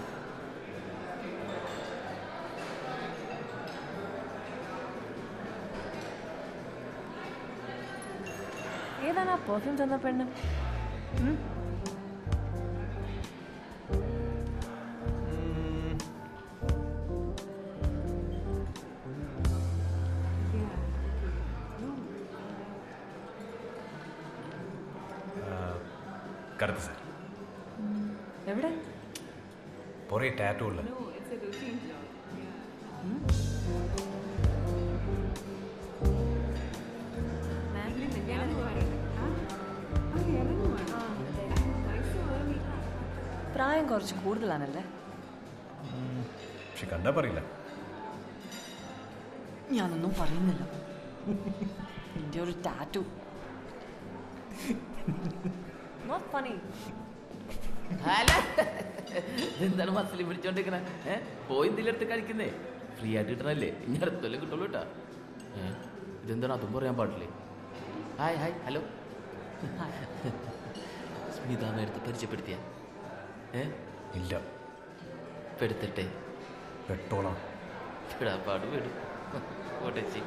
ഏതാണ് ആ പെർഫ്യൂം തന്ന പെണ്ണ്? കറുത്ത സാർ. എവിടെ? പുറേ ടാറ്റൂ ഉള്ള. പ്രായം കുറച്ച് കൂടുതലാണല്ലേ? പക്ഷെ കണ്ടാ പറയില്ല. ഞാനൊന്നും പറയുന്നില്ല. നിന്റെ ഒരു ടാറ്റു. Not funny. എന്താണ് മസിൽ പിടിച്ചോണ്ടിരിക്കണേ? ഏഹ് പോയി എന്തെങ്കിലും കഴിക്കുന്നേ? ഫ്രീ ആയിട്ട് കിട്ടണല്ലേ? ഇനി അടുത്തൊല്ലം കിട്ടുള്ളൂ കേട്ടാ. ഏഹ് ഇതെന്താണ് അതും പറയാൻ പാടില്ലേ? Hi hi hello. സ്മിത മേടത്ത് പരിചയപ്പെടുത്തിയ? ഏഹ് ഇല്ല. പെടുത്തട്ടെ? പെട്ടോളാം. പെടാപ്പാട് വിടും. ഓട്ടച്ചി.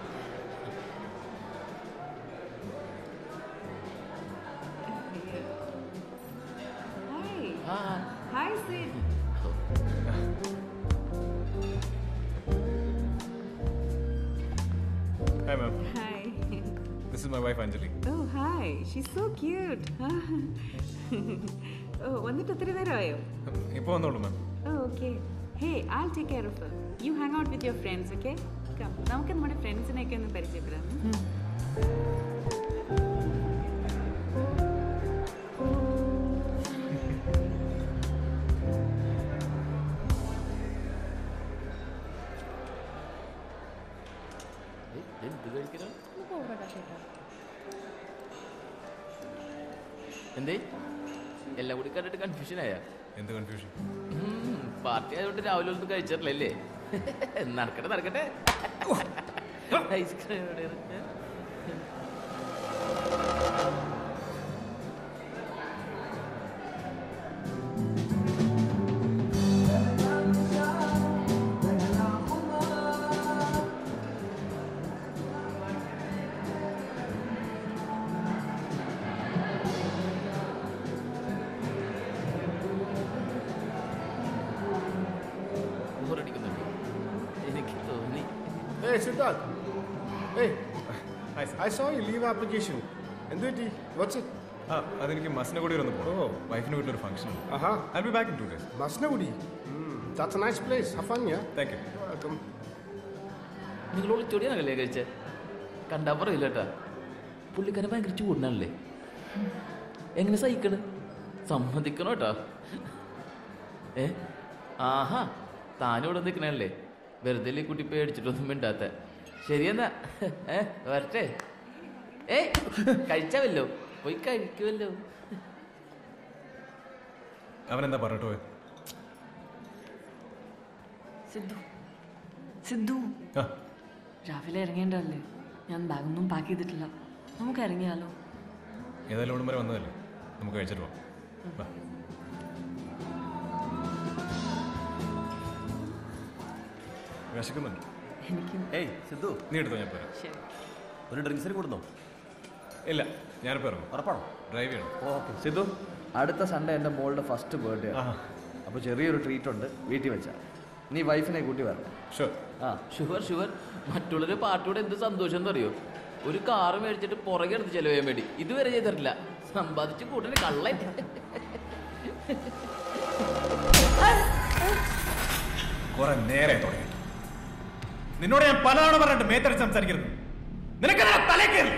Hi, Sid. Hi, ma'am. Hi. This is my wife Anjali. Oh, hi. She's so cute. Oh, വന്നിട്ട് ഒത്തിരി നേരമായോ? ഇപ്പോൾ വന്നോളൂ മാം. Oh, okay. Hey, I'll take care of her. You hang out with your friends, okay? Come. നമുക്ക് നമ്മുടെ ഫ്രണ്ട്സിനെയൊക്കെ ഒന്ന് പരിചയപ്പെടാം. എന്തേ എല്ലാം കൂടി കണ്ടിട്ട് കൺഫ്യൂഷൻ ആയ? എന്ത് കൺഫ്യൂഷൻ? പാർട്ടി ആയതുകൊണ്ട് രാവിലെ ഒന്നും കഴിച്ചിട്ടില്ലല്ലേ? നടക്കട്ടെ നടക്കട്ടെ. Ice cream Hey, Siddharth. Hey. Hi, sir. I saw your leave application. എന്ത് പറ്റി? What's it? ആ അതെനിക്ക് മസനഗുഡി ഒന്ന് പോകണം. വൈഫിന് വീട്ടിലൊരു function. Aha. I'll be back in two days. Masinagudi. That's a nice place. Have fun, yeah? Thank you. Welcome. നിങ്ങൾ ഒളിച്ചോടിയാണല്ലേ കഴിച്ചേ? കണ്ടാ പറയില്ല കേട്ടാ. പുള്ളിക്കാരൻ ഭയങ്കര ചൂടിനാണല്ലേ? എങ്ങനെ സഹിക്കണ്? സമ്മതിക്കണോ കേട്ടാ? ഏ ആഹാ താനിവിടെ നിൽക്കണല്ലേ? വെറുതെ കുട്ടി പേടിച്ചിട്ടൊന്നും മിണ്ടാത്ത. ശരിയെന്നാ ഏ വരട്ടെ. ഏയ് കഴിച്ചാവല്ലോ, പോയി കഴിക്കുമല്ലോ. അവനെന്താ പറഞ്ഞിട്ട് പോയ? സിദ്ധു സിദ്ധു രാവിലെ ഇറങ്ങേണ്ടതല്ലേ? ഞാൻ ബാഗൊന്നും പാക്ക് ചെയ്തിട്ടില്ല. നമുക്ക് ഇറങ്ങിയാലോ? ഏതായാലും ഇവിടെ വരെ വന്നതല്ലേ, നമുക്ക് കഴിച്ചിട്ട് പോവാം. വിശക്കുന്നുണ്ട്. ഏയ് സിദ്ധു, നീ എടുത്തോ, ഞാൻ പോരാ. ഒരു ഡ്രിങ്ക്സിന് കൊടുന്നോ? ഇല്ല, ഞാനിപ്പോൾ ഇറങ്ങും. ഉറപ്പാണോ? ഡ്രൈവ് ചെയ്യണം. ഓക്കെ സിദ്ധു, അടുത്ത സൺഡേ എൻ്റെ മോളുടെ ഫസ്റ്റ് ബർത്ത്ഡേ ആണ്. അപ്പോൾ ചെറിയൊരു ട്രീറ്റ് ഉണ്ട്, വീട്ടിൽ വെച്ചാൽ. നീ വൈഫിനെ കൂട്ടി വരണം. ഷുവർ. ആ ഷുവർ ഷുവർ. മറ്റുള്ളവരുടെ പാർട്ടിയോടെ എന്ത് സന്തോഷം എന്നറിയോ? ഒരു കാറ് മേടിച്ചിട്ട് പുറകെ എടുത്ത് ചെലവ് ചെയ്യാൻ വേണ്ടി ഇതുവരെ ചെയ്തിട്ടില്ല. സമ്പാദിച്ച് കൂട്ടിന് കള്ളൻ. കുറെ നേരെ തുടങ്ങി. നിന്നോട് ഞാൻ പലതവണ പറഞ്ഞിട്ട് മേത്തടിച്ച് സംസാരിക്കരുത്. നിനക്ക് തലേ കയറി.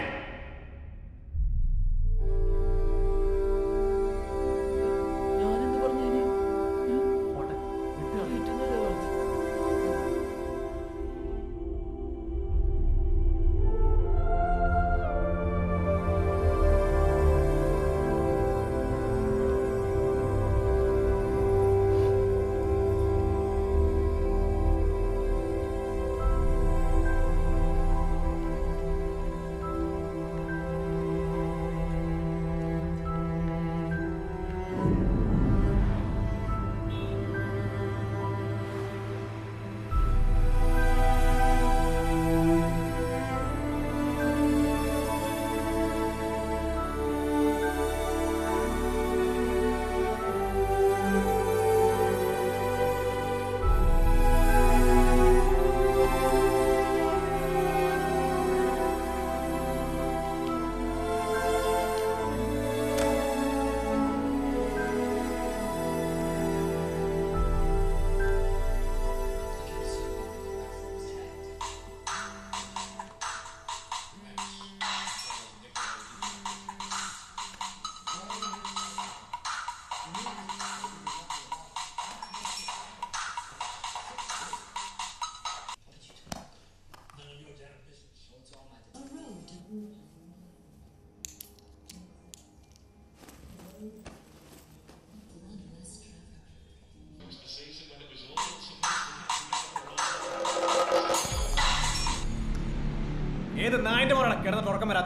ഏത് നായന്റെ മോനാണ് കിടന്നിട്ട് ഉറക്കം വരാത്ത?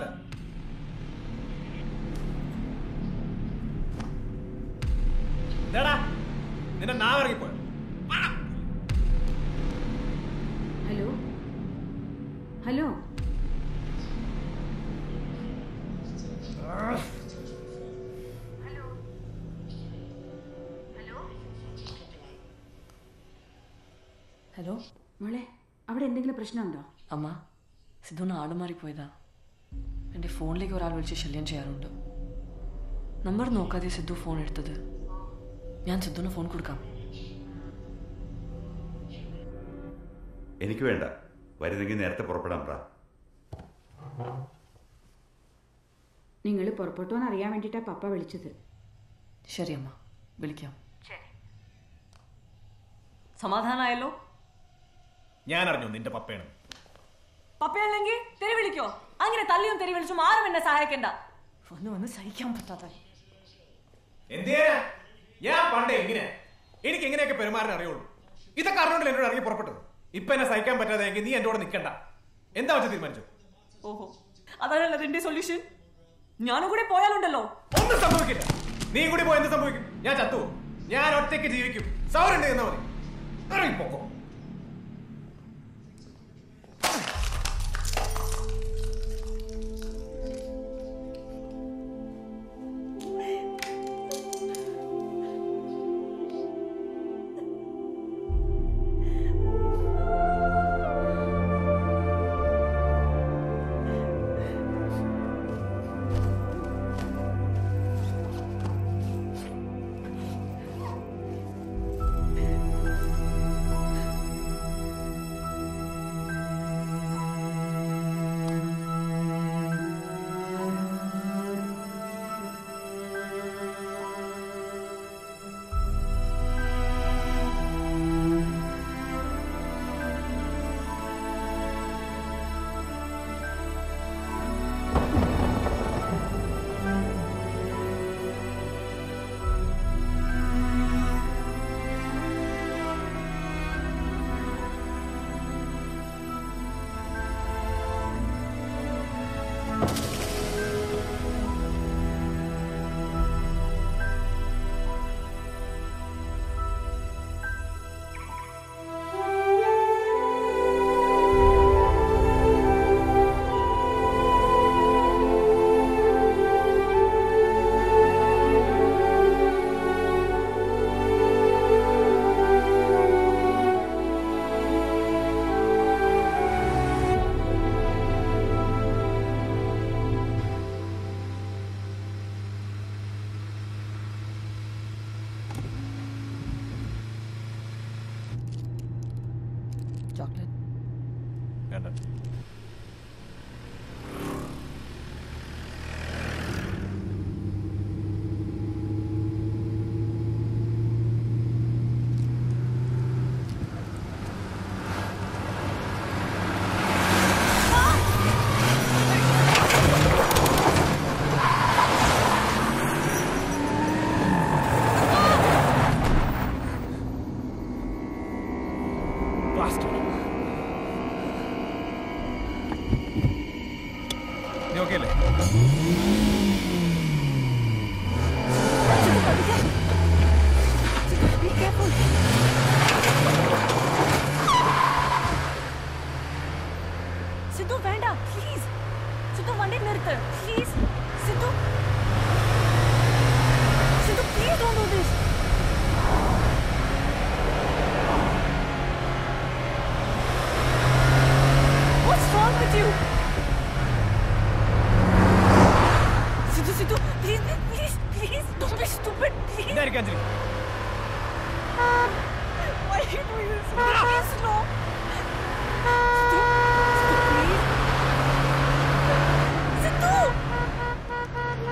നിന്റെ നാവിറങ്ങിപ്പോ. ഹലോ ഹലോ ഹലോ മോളെ, അവിടെ എന്തെങ്കിലും പ്രശ്നമുണ്ടോ? അമ്മ, സിദ്ധുവിന് ആട് മാറിപ്പോയതാ. എൻ്റെ ഫോണിലേക്ക് ഒരാൾ വിളിച്ച് ശല്യം ചെയ്യാറുണ്ട്. നമ്പർ നോക്കാതെ സിദ്ധു ഫോൺ എടുത്തത്. ഞാൻ സിദ്ധുവിന് ഫോൺ കൊടുക്കാം. എനിക്ക് വേണ്ട, വരുന്നെങ്കിൽ നേരത്തെ പുറപ്പെടാൻ പറ. നിങ്ങൾ പുറപ്പെട്ടോന്ന് അറിയാൻ വേണ്ടിയിട്ടാ പപ്പ വിളിച്ചത്. ശരി അമ്മ, വിളിക്കാം. സമാധാനമായല്ലോ? ഞാൻ അറിഞ്ഞു നിന്റെ പപ്പയാണ്. പപ്പയല്ലെങ്കിൽ തെറി വിളിക്കോ? അങ്ങനെ തല്ലിയും തെറി വിളിച്ചും ആരും എന്നെ സഹായിക്കണ്ട. വന്ന് വന്ന് സഹിക്കാൻ പറ്റാത്ത എന്തിനാ ഞാൻ പണ്ടേ എങ്ങനെ എനിക്ക് എങ്ങനെയൊക്കെ പെരുമാറാൻ അറിയുള്ളൂ. ഇതൊക്കെ അറിഞ്ഞോണ്ടല്ലോ എന്നോട് ഇറങ്ങി പുറപ്പെട്ടത്. ഇപ്പൊ എന്നെ സഹിക്കാൻ പറ്റാതെങ്കിൽ നീ എന്റെ കൂടെ നിൽക്കണ്ട. എന്താ വെച്ച് തീരുമാനിച്ചു? ഓഹോ, അതാണല്ലോ അതിന്റെ സൊല്യൂഷൻ. ഞാനും കൂടി പോയാലുണ്ടല്ലോ ഒന്നും സംഭവിക്കില്ല. നീ കൂടി പോയി എന്ത് സംഭവിക്കും? ഞാൻ ചത്തു. ഞാൻ ഒറ്റയ്ക്ക് ജീവിക്കും. സൗരുണ്ട് എന്നാ മതി. ഇറങ്ങിപ്പോക്കോ. ചോക്ലേറ്റ് വേണ്ട. നീ ഓക്കെ അല്ലേ? സിദ്ധു വേണ്ട, പ്ലീസ്. സിദ്ധു വണ്ടി നിർത്ത്, please. Sidhu, Sidhu, please don't do this. What's wrong with you? Sidhu, Sidhu, please, please, please, don't be stupid, please. ഇതായിരിക്കും Anjali. Why are you doing this? Please, no. Sidhu, Sidhu, please. Sidhu!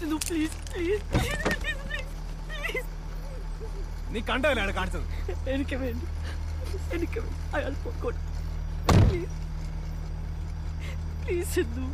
Sindhu please please please please. നീ കണ്ടതല്ലാണ് കാണിച്ചത്. എനിക്ക് വേണ്ടി എനിക്ക് വേണ്ടി അയാൾ പോയിക്കോട്ടെ. Please please Sindhu.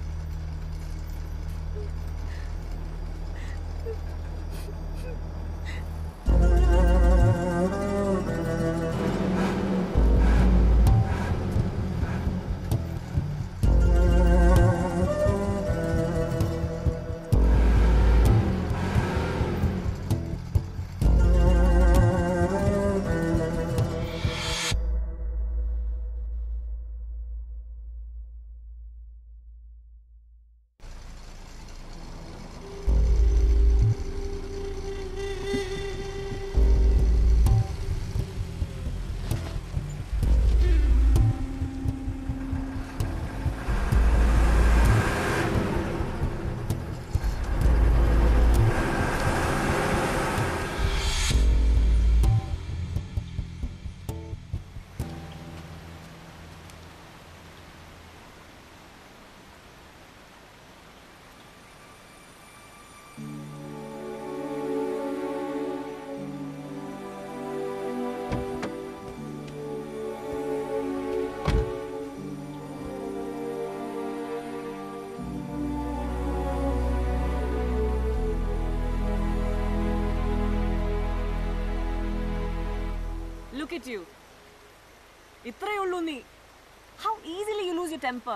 Look at you. ഇത്രയേ ഉള്ളൂ നീ. How easily you lose your temper.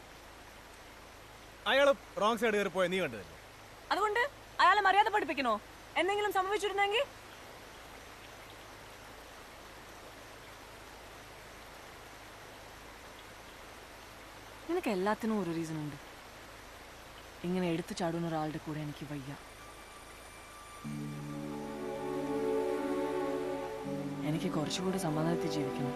അയാള് റോങ് സൈഡ് കയറി പോയ നീ കണ്ടതല്ലേ? അതുകൊണ്ട് അയാളെ മര്യാദ പഠിപ്പിക്കണോ? എന്തെങ്കിലും സംഭവിച്ചിരുന്നെങ്കിൽ? നിനക്ക് എല്ലാത്തിനും ഒരു റീസൺ ഉണ്ട്. ഇങ്ങനെ എടുത്തു ചാടുന്ന ഒരാളുടെ കൂടെ എനിക്ക് വയ്യ. എനിക്ക് കുറച്ചുകൂടി സമാധാനത്തിൽ ജീവിക്കണം.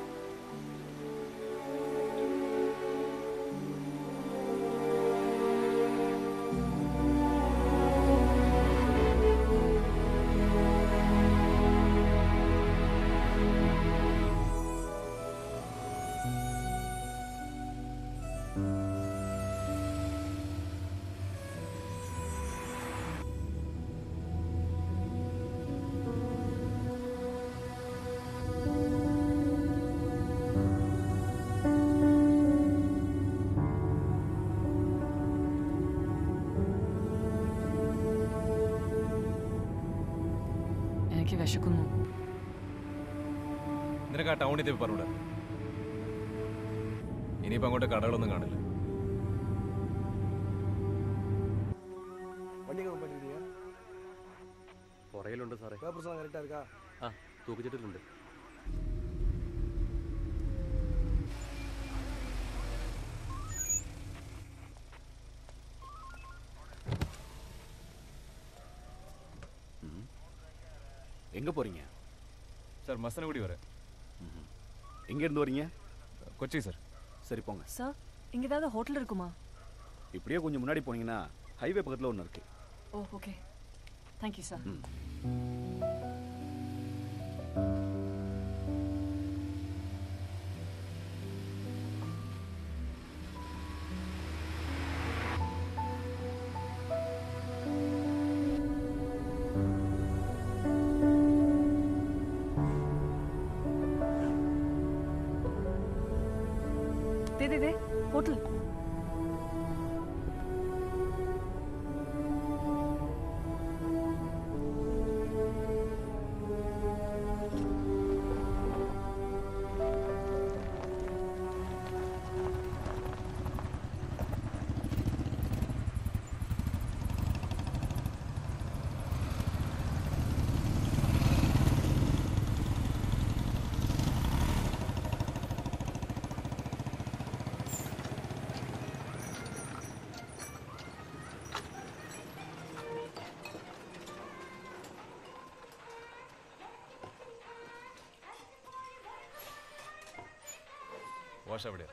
എനിക്ക് വിശക്കുന്നു. നിനക്ക് ആ ടൗണിൽ പോയി പറഞ്ഞൂടാ. ഇനിയിപ്പോ അങ്ങോട്ട് കടകളൊന്നും കാണില്ല. പുറകിലുണ്ട് സാറേ. ആ തൂക്കിച്ചിട്ടുണ്ട്. எங்கே போகிறீங்க சார்? மசனகுடி வரேன். எங்கேருந்து வரீங்க? கொச்சி சார். சரி போங்க சார். இங்கே ஏதாவது ஹோட்டல் இருக்குமா? இப்படியே கொஞ்சம் முன்னாடி போனீங்கன்னா ஹைவே பக்கத்தில் ஒன்று இருக்கு. Oh okay, thank you sir. दे दे दे होटल. വാഷ് എവിടെയാ?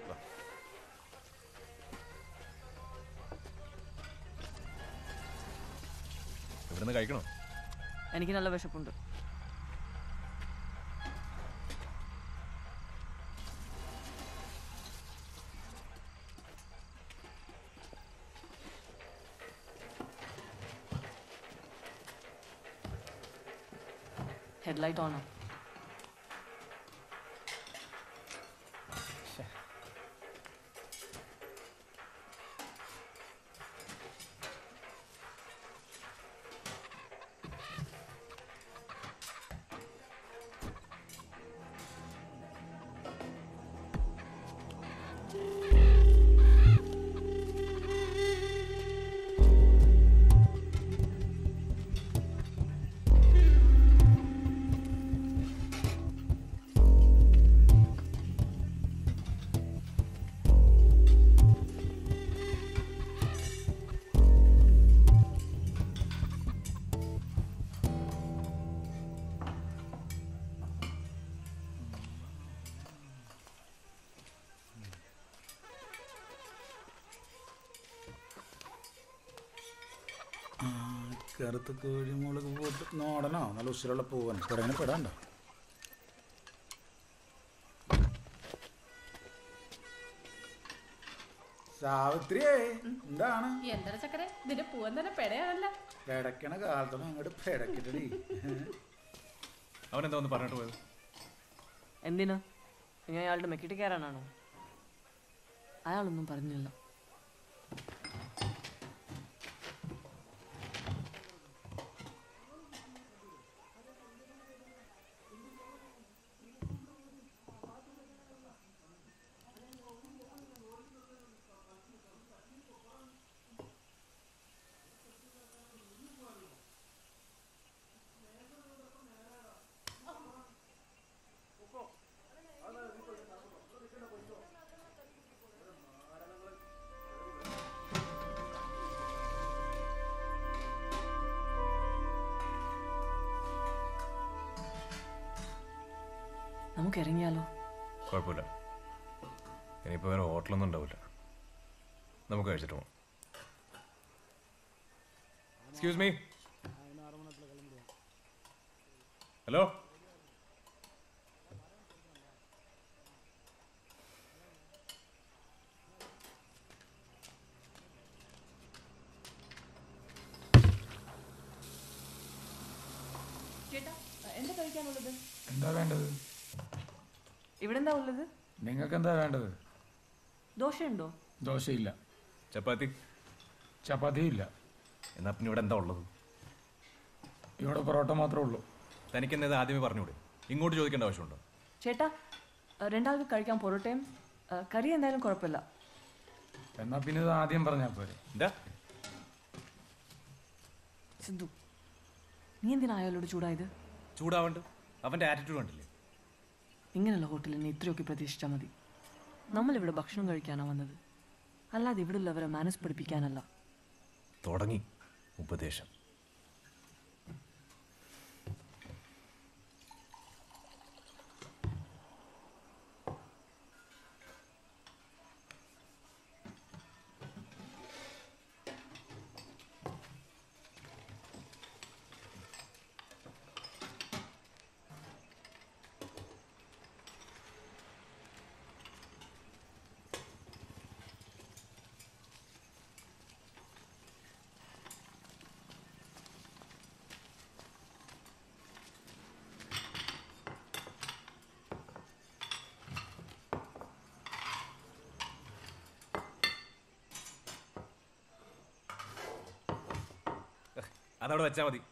ഇവിടുന്ന് കഴിക്കണോ? എനിക്ക് നല്ല വിശപ്പുണ്ട്. ഹെഡ്ലൈറ്റ് ഓണാ. കറുത്ത കോഴിമുളക് പോട്ട് നോടനോ നല്ല ഉശിരുള്ള പൂവാണ് ഇവിടെ പെടാണ്ടോ. സാവിത്രിയേ എന്താണ് എന്താണ് ചക്കരെ ഇതിന്റെ പൂവൻ തന്നെ പെടയാണല്ല. പെടക്കണ കാലത്തോളം അങ്ങോട്ട് പെടക്കിട്ടടി. അവനെന്താ ഒന്ന് പറഞ്ഞിട്ട് പോയത്? എന്തിനാ ഇനി അയാളുടെ മെക്കിട്ട് കയറാനാണോ? അയാളൊന്നും പറഞ്ഞില്ല. നമുക്ക് ഇറങ്ങിയാലോ? കുഴപ്പമില്ല, ഇനിയിപ്പോൾ വേറെ ഹോട്ടലൊന്നും ഉണ്ടാവില്ല. നമുക്ക് കഴിച്ചിട്ട് പോകാം. Excuse me. ഹലോ, ചേട്ടാ എന്താ കഴിക്കാനുള്ളത്? എന്താ വേണ്ടത്? ഇവിടെ എന്താ ഉള്ളത്? നിങ്ങൾക്ക് എന്താ വേണ്ടത്? ദോശയുണ്ടോ? ദോശയില്ല. ചപ്പാത്തി? ചപ്പാത്തി ഇല്ല. എന്നാ പിന്നെ ഇവിടെ എന്താ ഉള്ളത്? ഇവിടെ പൊറോട്ട മാത്രമേ ഉള്ളൂ. തനിക്ക് എന്നത് ആദ്യമേ പറഞ്ഞൂടെ? ഇങ്ങോട്ട് ചോദിക്കേണ്ട ആവശ്യമുണ്ടോ? ചേട്ടാ രണ്ടാൾക്ക് കഴിക്കാൻ പൊറോട്ടയും കറി എന്തായാലും കുഴപ്പമില്ല. എന്നാ പിന്നെ ഇത് ആദ്യം പറഞ്ഞാൽ പോരെ. എന്താ സിദ്ധു, നീ എന്തിനാ അയാളോട് ചൂടായത്? ചൂടാവണ്ട്, അവന്റെ ആറ്റിറ്റ്യൂഡ് കണ്ടില്ലേ? ഇങ്ങനെയുള്ള ഹോട്ടലിൽ നീ ഇത്രയൊക്കെ പ്രതീക്ഷിച്ചാൽ മതി. നമ്മളിവിടെ ഭക്ഷണം കഴിക്കാനാണ് വന്നത്, അല്ലാതെ ഇവിടെ ഉള്ളവരെ മാനസ് പഠിപ്പിക്കാനല്ല. തുടങ്ങി ഉപദേശം. അതവിടെ വെച്ചാൽ മതി.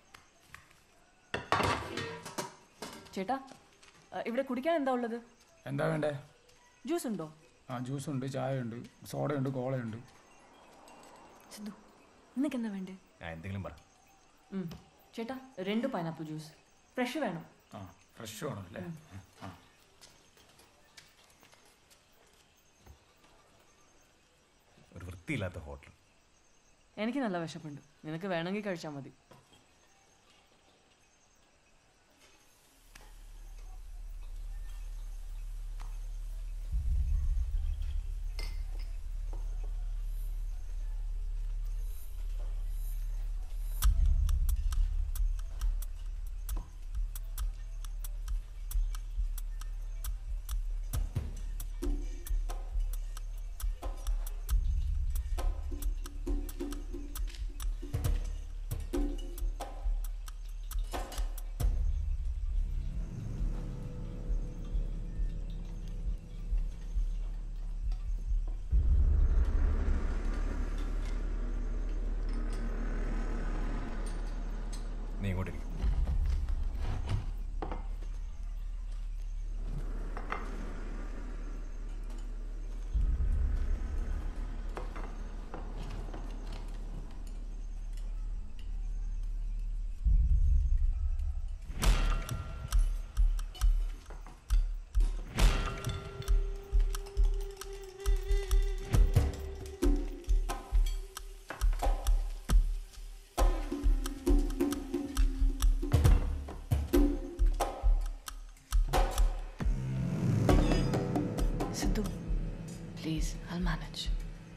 ചേട്ടാ ഇവിടെ കുടിക്കാൻ എന്താ ഉള്ളത്? എന്താ വേണ്ടേ? ജ്യൂസ് ഉണ്ടോ? ആ ജ്യൂസ് ഉണ്ട്, ചായ ഉണ്ട്, സോഡയുണ്ട്, കോളയുണ്ട്. സിദ്ധു നിനക്ക് എന്താ വേണ്ടേ? ഞാൻ എന്തെങ്കിലും പറ. ചേട്ടാ രണ്ട് പൈനാപ്പിൾ ജ്യൂസ്, ഫ്രഷ് വേണം. ആ ഫ്രഷ് വേണം അല്ലേ? ആ ഒരു വൃത്തിയില്ലാത്ത ഹോട്ടൽ. എനിക്ക് നല്ല വിശപ്പുണ്ട്, നിനക്ക് വേണമെങ്കിൽ കഴിച്ചാൽ മതി. നീ ഇങ്ങോട്ടിരിക്കും. Sidhu, please, I'll manage.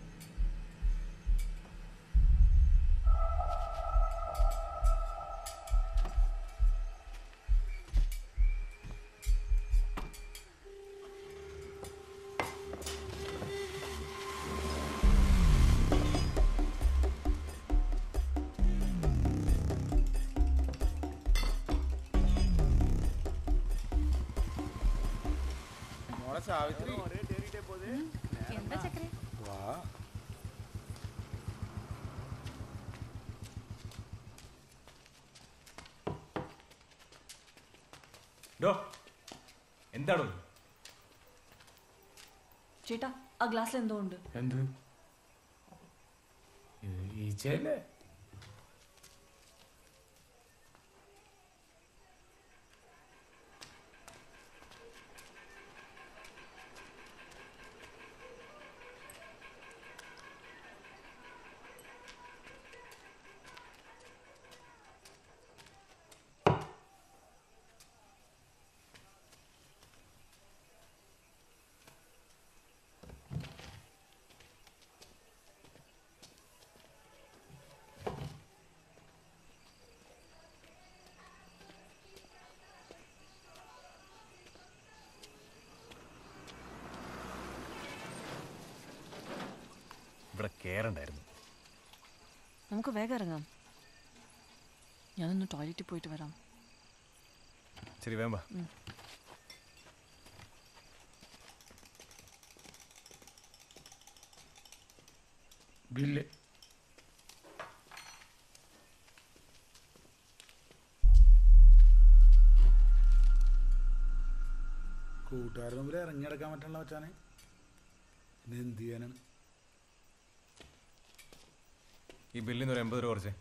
Savitri എന്താ ചക്കരെ? വാ. എന്താണോ ചേട്ടാ ആ ഗ്ലാസ്സിൽ എന്തോ ഉണ്ട്. എന്ത് ഈച്ചയല്ലേ? ഇവിടെ കേറണ്ടായിരുന്നു. നമുക്ക് വേഗം ഇറങ്ങാം. ഞാനൊന്ന് ടോയ്ലറ്റിൽ പോയിട്ട് വരാം. ശരി വേമ്പ. ബില്ല് കൂട്ടുകാരുടെ മുമ്പിൽ ഇറങ്ങിയെടുക്കാൻ പറ്റണല്ലോ മച്ചാനെ. പിന്നെ എന്ത് ചെയ്യാനാണ്? ഈ ബില്ലിന്ന് ഒരു എൺപത് രൂപ കുറച്ചേ.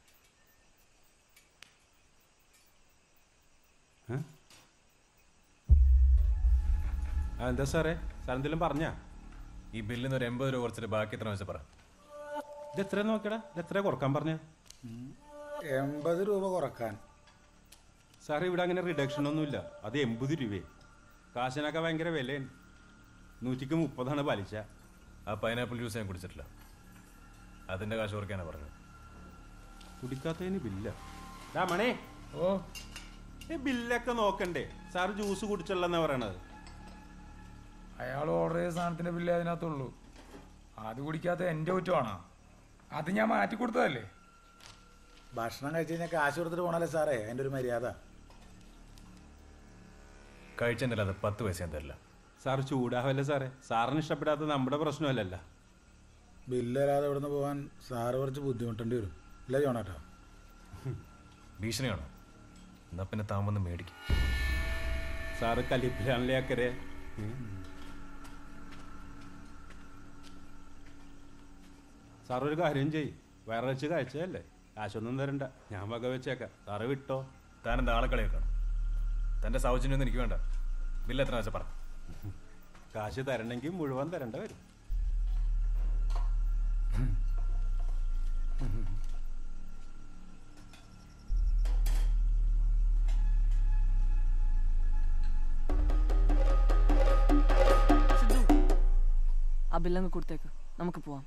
എന്താ സാറേ, സാർ എന്തെങ്കിലും പറഞ്ഞാ? ഈ ബില്ലിന്ന് ഒരു എൺപത് രൂപ കുറച്ചിട്ട് ബാക്കി എത്ര വെച്ചാൽ പറ. ഇത് എത്ര നോക്കിയടാ? ഇത് എത്ര കുറക്കാൻ പറഞ്ഞ? എൺപത് രൂപ കുറക്കാൻ. സാറേ ഇവിടെ അങ്ങനെ റിഡക്ഷൻ ഒന്നുമില്ല. അത് എൺപത് രൂപയെ. കാശിനൊക്കെ ഭയങ്കര വിലയാണ്. നൂറ്റിക്ക് മുപ്പതാണ് പലിശ. ആ പൈനാപ്പിൾ ജ്യൂസ് ഞാൻ കുടിച്ചിട്ടില്ല. അതിന്റെ കാശ് കുറയ്ക്കാനാണ് പറഞ്ഞത്. കുടിക്കാത്തതിന് ബില്ല. മണേ, ഓ ഈ ബില്ലൊക്കെ നോക്കണ്ടേ? സാറ് ജ്യൂസ് കുടിച്ചുള്ളെന്നാ പറയണത്. അയാൾ ഓർഡർ ചെയ്ത സാധനത്തിന്റെ ബില്ല് അതിനകത്തുള്ളൂ. അത് കുടിക്കാത്ത എന്റെ കുറ്റമാണോ? അത് ഞാൻ മാറ്റി കൊടുത്തതല്ലേ. ഭക്ഷണം കഴിച്ച് കഴിഞ്ഞാൽ കാശ് കൊടുത്തിട്ട് പോണല്ലേ സാറേ, അതിൻ്റെ ഒരു മര്യാദ. കഴിച്ചെന്നല്ല അത് പത്ത് പൈസ എന്തല്ല. സാറ് ചൂടാവല്ലേ സാറേ? സാറിന് ഇഷ്ടപ്പെടാത്ത നമ്മുടെ പ്രശ്നമല്ലല്ലോ. ബില്ലല്ലാതെ ഇവിടുന്ന് പോകാൻ സാറ് കുറച്ച് ബുദ്ധിമുട്ടേണ്ടി വരും. ഇല്ല ജോണാട്ടോ? ഭീഷണിയാണോ? എന്നാ പിന്നെ താൻ വന്ന് മേടിക്കും. സാറ് കലിപ്പിലാണല്ലേ അക്കരെ. സാറൊരു കാര്യം ചെയ്യ്, വേറെ വെച്ച് കഴിച്ചതല്ലേ, കാശൊന്നും തരണ്ട, ഞാൻ വക വെച്ചേക്കാം. സാറ് വിട്ടോ. താൻ എന്താ ആളെ കളിയാക്കണം? തന്റെ സൗജന്യമൊന്നും എനിക്ക് വേണ്ട. ബില്ല് എത്ര വെച്ചാൽ പറ. കാശ് തരണമെങ്കിൽ മുഴുവൻ തരേണ്ട വരും. ആ ബില്ലങ്ങ് കൊടുത്തേക്ക്, നമുക്ക് പോവാം.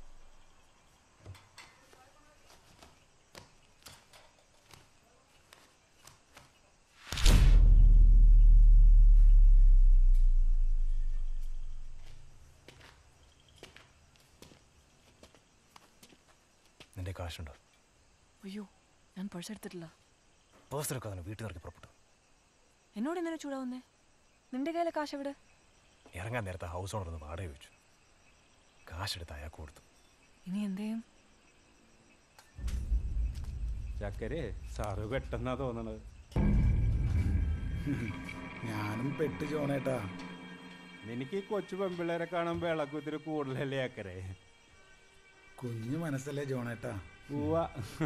നിന്റെ കാശുണ്ടോ? അയ്യോ, ഞാൻ പേഴ്സ് എടുത്തിട്ടില്ല. പേഴ്സ് എടുക്കാതെ വീട്ടിൽ നിറക്കി പുറപ്പെട്ടു. എന്നോട് എന്തിനാ ചൂടാവുന്നേ? നിന്റെ കയ്യിലെ കാശ് എവിടെ? ഇറങ്ങാൻ നേരത്തെ ഹൗസ് ഓണർ ഒന്ന് വാടക ചോദിച്ചു. കാശെടുത്ത് അയാൾക്ക് കൊടുത്തു. ഇനി എന്തേയും? ചക്കരെ സാറ് പെട്ടെന്നാ തോന്നണത്. ഞാനും പെട്ട് ജോണേട്ടാ. എനിക്ക് ഈ കൊച്ചു പെമ്പിള്ളേരെ കാണുമ്പോ ഇളക്കുത്തിരി കൂടുതലല്ലേ ചക്കരെ? കുഞ്ഞു മനസ്സല്ലേ ജോണേട്ടാ? ഉവ്വ.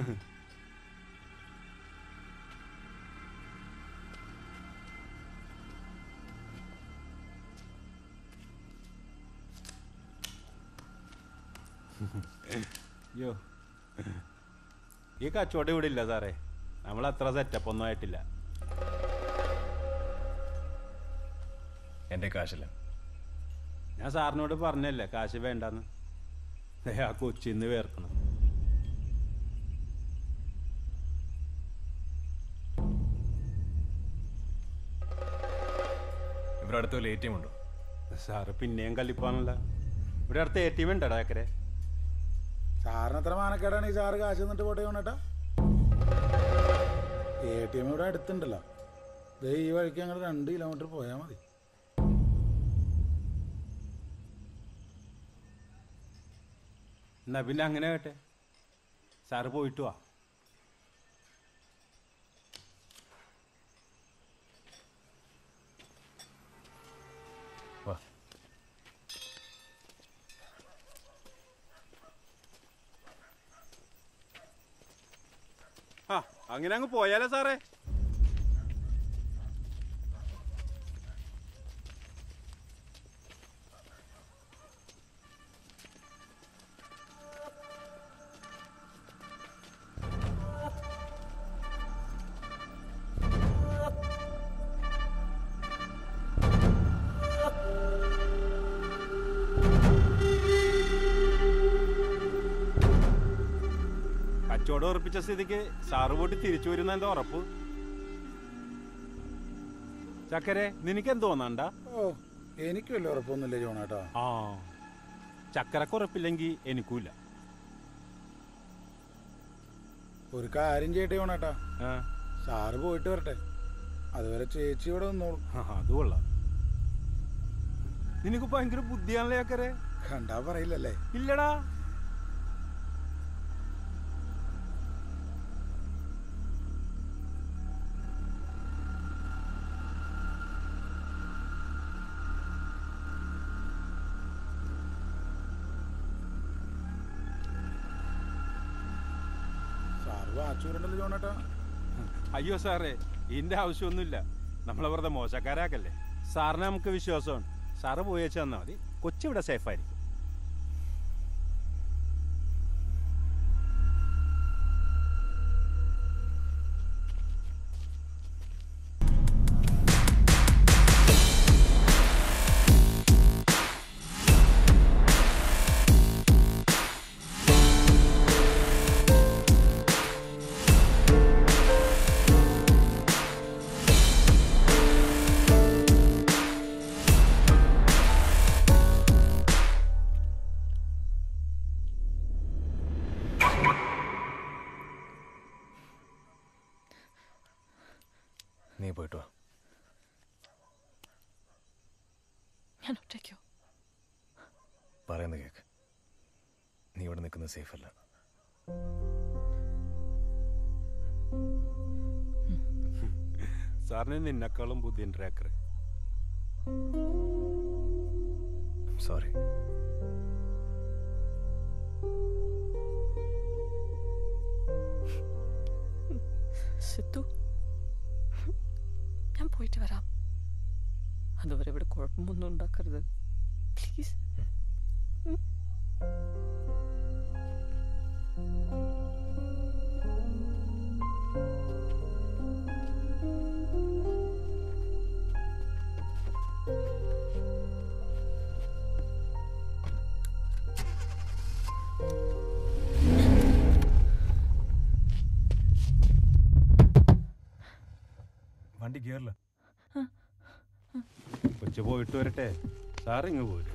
യോ ഈ കച്ചവടം ഇവിടെ ഇല്ല സാറേ. നമ്മൾ അത്ര സെറ്റപ്പ് ഒന്നും ആയിട്ടില്ല. എൻ്റെ കാശില്ല. ഞാൻ സാറിനോട് പറഞ്ഞല്ലേ കാശ് വേണ്ടെന്ന്. ആ കൊച്ചിന്ന് വേർക്കണം. ഇവിടെ അടുത്ത് വല്ല എ ടി എം ഉണ്ടോ? സാറ് പിന്നെയും കലിപ്പാണല്ല. ഇവിടെ അടുത്ത് എ ടി എം ഉണ്ടോ ഏക്കരെ? സാറിന് എത്ര മാനക്കേടാണ് ഈ സാറ് കാശ് തന്നിട്ട് പോട്ടെ ജോണേട്ടാ? എ ടി എം ഇവിടെ അടുത്തുണ്ടല്ലോ. ദേ ഈ വഴിക്ക് ഞങ്ങൾ രണ്ട് കിലോമീറ്റർ പോയാൽ മതി. എന്നാ പിന്നെ അങ്ങനെ കേട്ടെ, സാറ് പോയിട്ട് വാ. വാ. ആ അങ്ങനെ അങ്ങ് പോയാലോ സാറേ? കച്ചവടം ഉറപ്പിച്ച സ്ഥിതിക്ക് സാറ് പോയിട്ട് തിരിച്ചു വരുന്ന എന്താ ഉറപ്പ്? ചക്കരെ നിനക്ക് എന്ത് തോന്നണ്ട? ഓ എനിക്ക് വലിയ ഉറപ്പൊന്നുമില്ല ജോണേട്ടാ. ആ ചക്കരക്ക് ഉറപ്പില്ലെങ്കിൽ എനിക്കൂല. ഒരു കാര്യം ചെയ്യട്ടെ ജോണേട്ടാ, സാറ് പോയിട്ട് വരട്ടെ. അതുവരെ ചേച്ചി ഇവിടെ നിന്നോളൂ. അത് കൊള്ളാം. നിനക്ക് ഭയങ്കര ബുദ്ധിയാണല്ലേ ചക്കരെ? കണ്ടാ പറയില്ലല്ലേ? ഇല്ലടാ. വാച്ചൂരുണ്ടല്ലോ ജോണേട്ടാ. അയ്യോ സാറേ, ഇതിന്റെ ആവശ്യമൊന്നുമില്ല. നമ്മളെ വെറുതെ മോശക്കാരാക്കല്ലേ. സാറിനെ നമുക്ക് വിശ്വാസമാണ്. സാറ് പോയി വെച്ച് തന്നാൽ മതി. കൊച്ചിവിടെ സേഫായിരിക്കും. നീ പോയിട്ട് വാ. ഞാൻ ഒറ്റയ്ക്കോ? പറയുന്ന കേക്ക്. നീ ഇവിടെ നിൽക്കുന്നത് സേഫ് അല്ല. സാറിന് നിന്നെക്കാളും ബുദ്ധിയുണ്ട് ട്രാക്കർ. സോറി. സിത്തു, ഞാൻ പോയിട്ട് വരാം. അതുവരെ ഇവിടെ കുഴപ്പമൊന്നും ഉണ്ടാക്കരുത് പ്ലീസ്. വണ്ടി ഗിയറില്ല. കൊച്ചു പോയിട്ട് വരട്ടെ. സാറിങ്ങ് പോരും.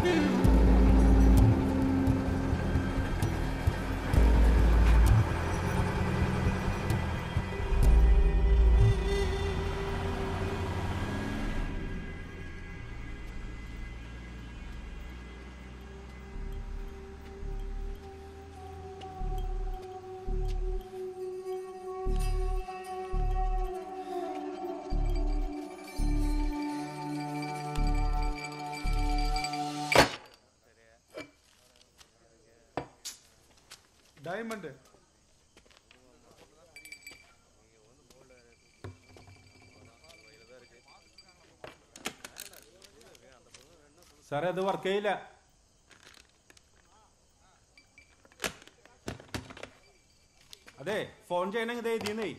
ഡയമണ്ട് സാറേ അത് വർക്ക് ചെയ്യില്ല. അതെ ഫോൺ ചെയ്യണമെങ്കിൽ ഇത് എഴുതിയെന്നേ.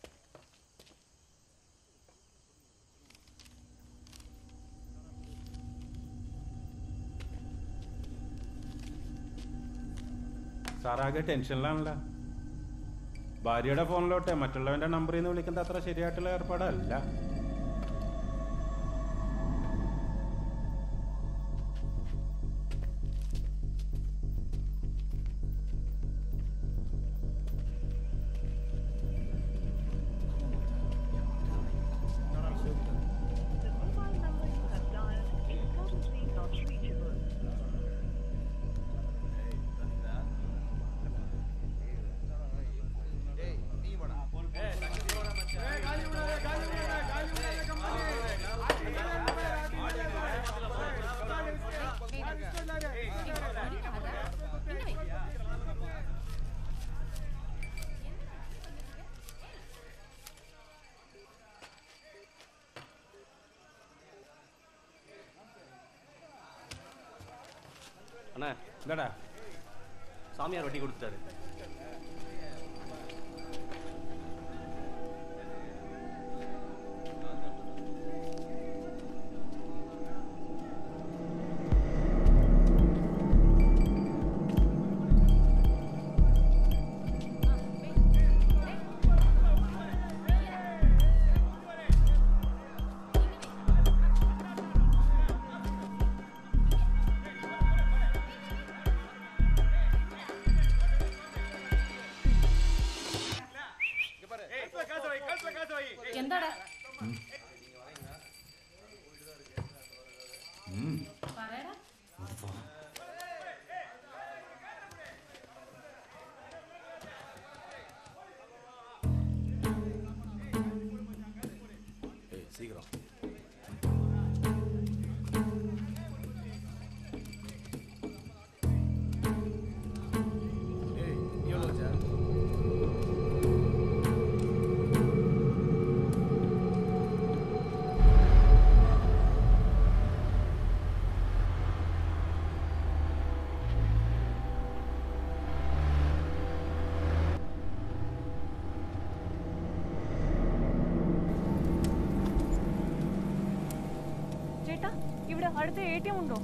സാറാകെ ടെൻഷനിലാണല്ലോ. ഭാര്യയുടെ ഫോണിലോട്ടെ മറ്റുള്ളവന്റെ നമ്പറിൽ നിന്ന് വിളിക്കുന്നത് അത്ര ശരിയായിട്ടുള്ള ഏർപ്പാടല്ല. அண்ணா என்னடா சாமியார் வட்டி கொடுத்துட்டாரு. എന്താടാ പറയടാ. சீக்கிரம் ചേട്ടാ ഇവിടെ അടുത്ത എ ടി എം ഉണ്ടോ?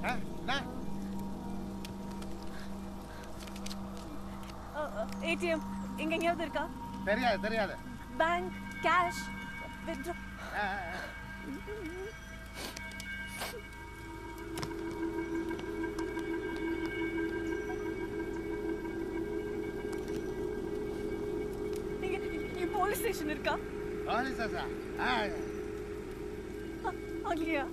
എ ടി എം இங்க எங்கயாவது இருக்கா? தெரியாது தெரியாது. Bank cash withdraw. இங்க போலீஸ் ஸ்டேஷன் இருக்கா? போலீஸ் ஸ்டேஷன் ஆ அங்கயா?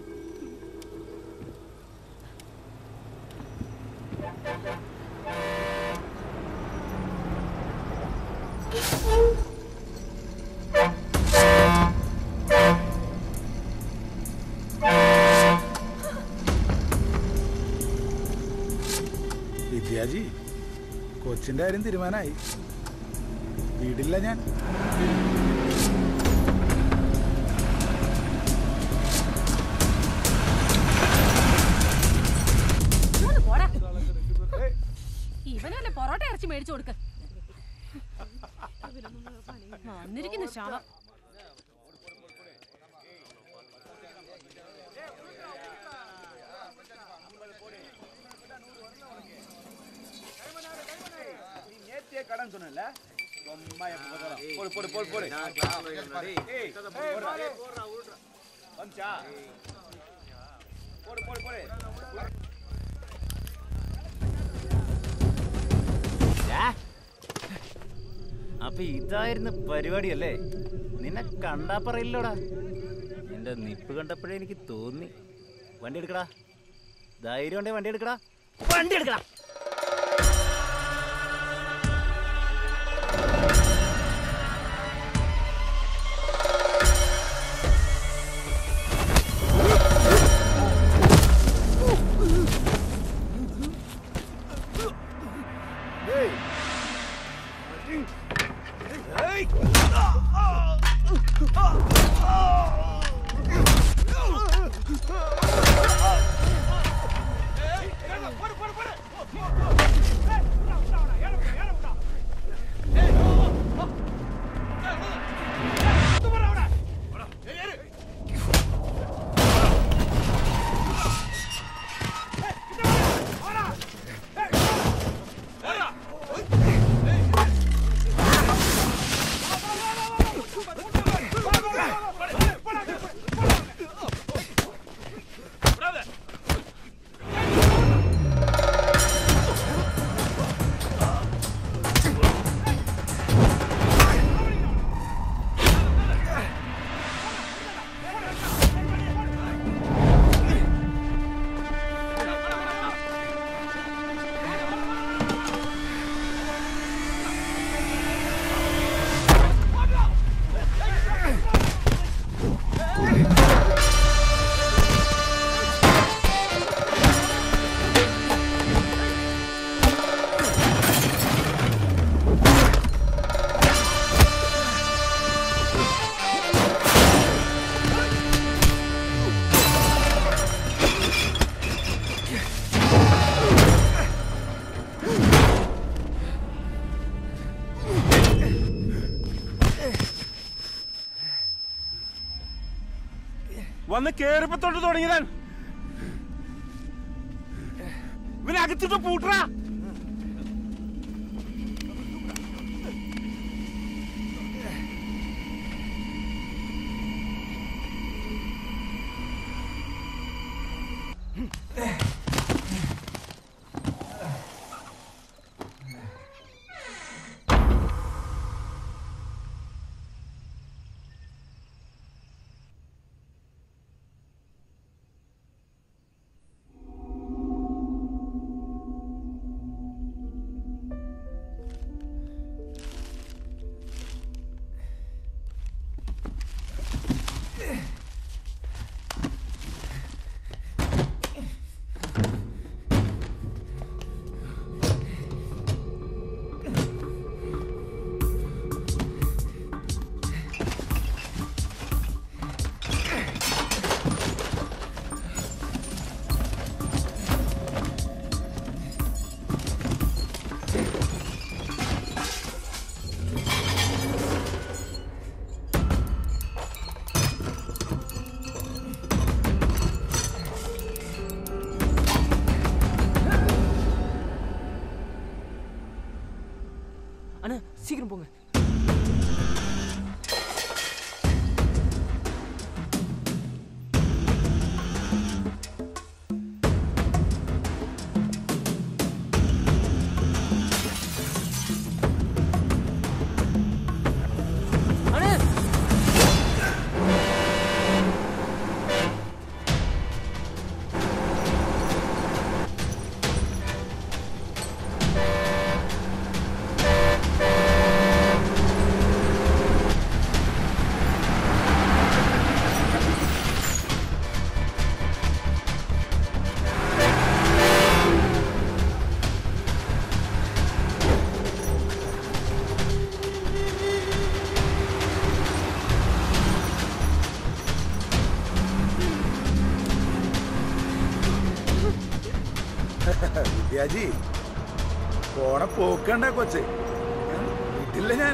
വിദ്യാജി കൊച്ചിന്റെ കാര്യം തീരുമാനമായി. വീടില്ല ഞാൻ. ഇവനല്ലേ പൊറോട്ട ഇറച്ചി മേടിച്ചു കൊടുക്ക. വന്നിരിക്കുന്നു ശാപം. கடன் சொன்னல சும்மா போடு போடு போடு போடு ஏய் போடுறா வந்துச்சா போடு போடு போடு അപ്പൊ ഇതായിരുന്നു പരിപാടിയല്ലേ? നിന്നെ കണ്ടാ പറയില്ലോടാ. നിന്റെ നിപ്പ് കണ്ടപ്പോഴേ എനിക്ക് തോന്നി. വണ്ടി എടുക്കടാ, ധൈര്യം ഉണ്ടേ വണ്ടി എടുക്കടാ, വണ്ടി എടുക്കടാ. വന്ന് കേറിപ്പോ തൊട്ട് തുടങ്ങിയതാണ്. ഇവനെ അകത്തിട്ട് പൂട്ടറാ. அண்ணா சீக்கிரம் போங்க. വിദ്യാജി പോണ പോക്കണ്ട കൊച്ച് വീട്ടില്ല ഞാൻ.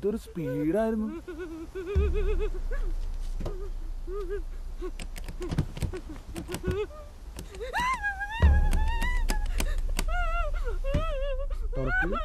എന്തൊരു സ്പീഡായിരുന്നു. തുറക്ക്.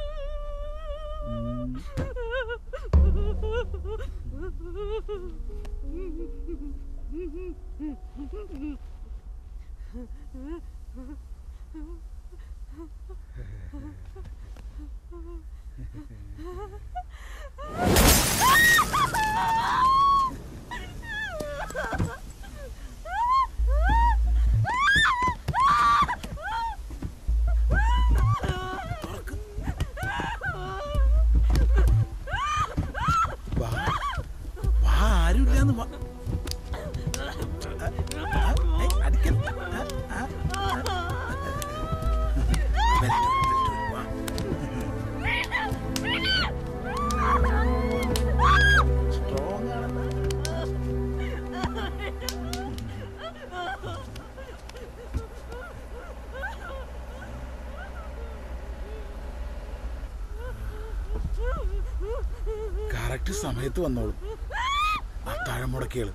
ആരുമില്ലാന്ന് കറക്റ്റ് സമയത്ത് വന്നോളും. അത്താഴം മുടക്കിയാള്.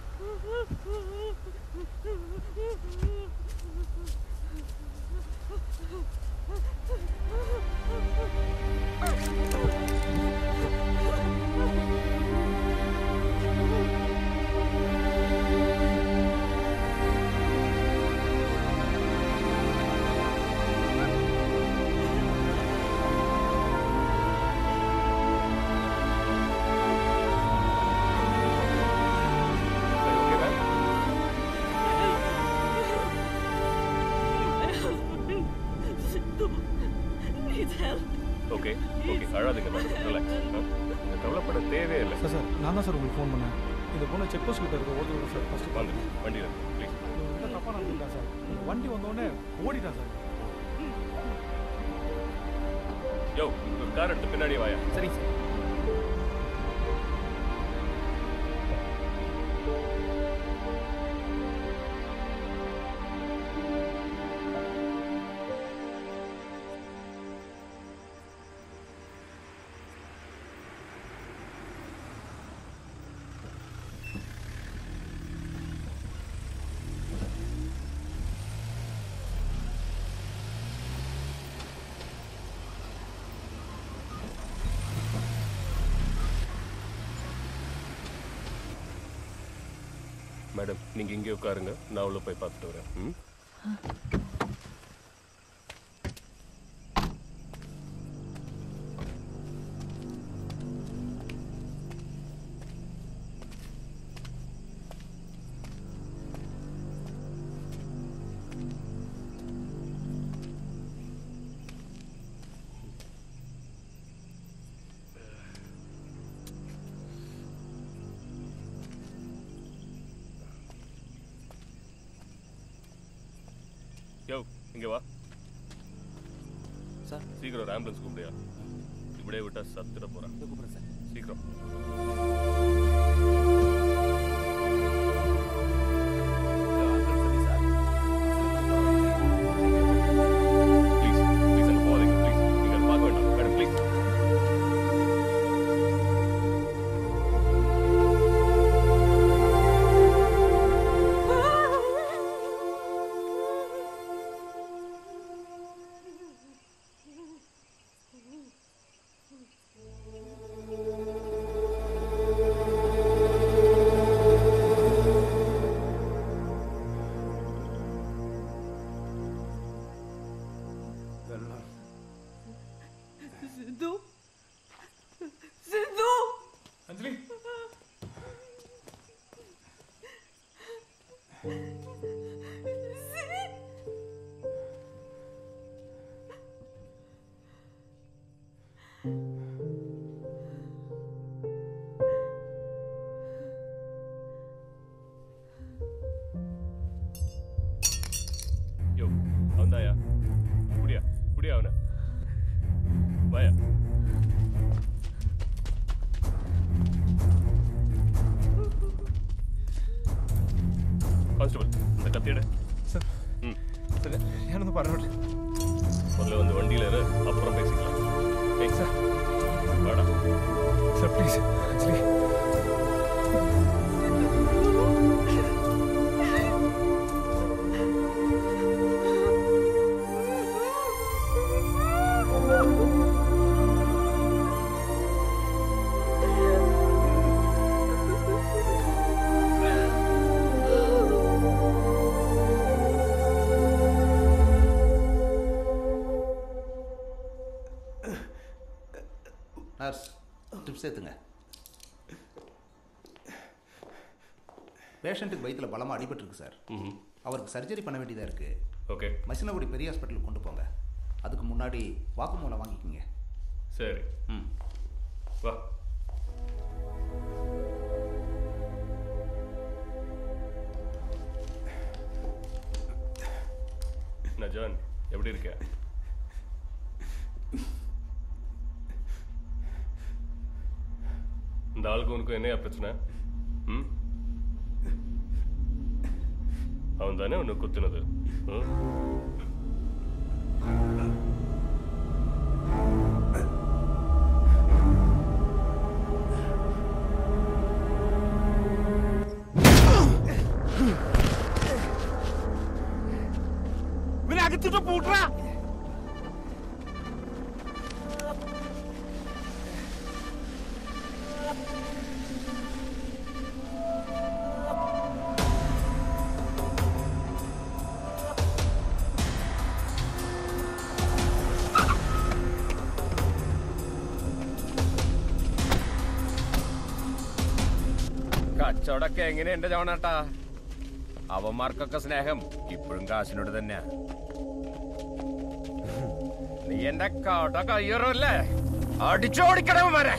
ஓகே ஓகே அழாதீங்க மேடம், ரிலாக்ஸ். நீங்கள் கவலைப்பட தேவையில்லை. சார் சார் நான் தான் சார் உங்களுக்கு ஃபோன் பண்ணேன். இந்த பொண்ணு செக் போஸ்ட் கிட்ட இருக்க ஓடுறது சார். ஃபஸ்ட்டு வாங்க வண்டியில் ப்ளீஸ். என்ன தப்பாக நடந்துட்டா சார். வண்டி வந்தோடனே ஓடிட்டான் சார். யோ ஒரு கார் எடுத்து பின்னாடியே வாயா. சரி சார். மேடம் நீங்கள் இங்கே உட்காருங்க, நான் உள்ள போய் பார்த்துட்டு வரேன். ம் யோ இங்கே வா சார். சீக்கிரம் ஒரு ஆம்புலன்ஸ் கூப்பிடுயா. இப்படியே விட்டா சத்துட போகிறான். கூப்பிட்றேன் சார். சீக்கிரம். ப்ளீஸ் ப்ளீஸ் அங்கே போகாதீங்க ப்ளீஸ். நீங்கள் அதை பார்க்க வேண்டாம் மேடம் ப்ளீஸ். സിന്ധു സിന്ധു അഞ്ജലി யோ அவன்தாயா. குடியா குடியா அவனை வாயா. கான்ஸ்டபிள் இந்த கத்தியட. சார் ம் சரி ഞാനൊന്ന് പറഞ്ഞോട്ടെ. முதல்ல வந்து வண்டியில் இரு, அப்புறம் பேசிக்கலாம். ஏய் சார் வாடா. Sir sir please Anjali nurse drips ஏற்றுங்க. பேஷண்ட்டுக்கு வயிற்றில் பலமாக அடிபட்டுருக்கு சார். அவருக்கு சர்ஜரி பண்ண வேண்டியதாக இருக்குது. ஓகே. மசினகுடி பெரிய ஹாஸ்பிட்டலுக்கு கொண்டு போங்க. அதுக்கு முன்னாடி வாக்குமூலம் வாங்கிக்கோங்க. சரி. ம் வா. நஜான் எப்படி இருக்க? இந்த ஆளுக்கு உனக்கு என்னையா பிரச்சனை? ம் அவன் தானே உன்னை குத்துனது? അകത്തിട്ട് പൂട്ടാ. കച്ചവടമൊക്കെ എങ്ങനെയുണ്ട് ജോണാട്ടാ? അവന്മാർക്കൊക്കെ സ്നേഹം ഇപ്പോഴും കാശിനോട് തന്നെയാ. നീ എന്റെ കട കയ്യേറല്ലേ? അടിച്ചോടിക്കണവന്മാരെ.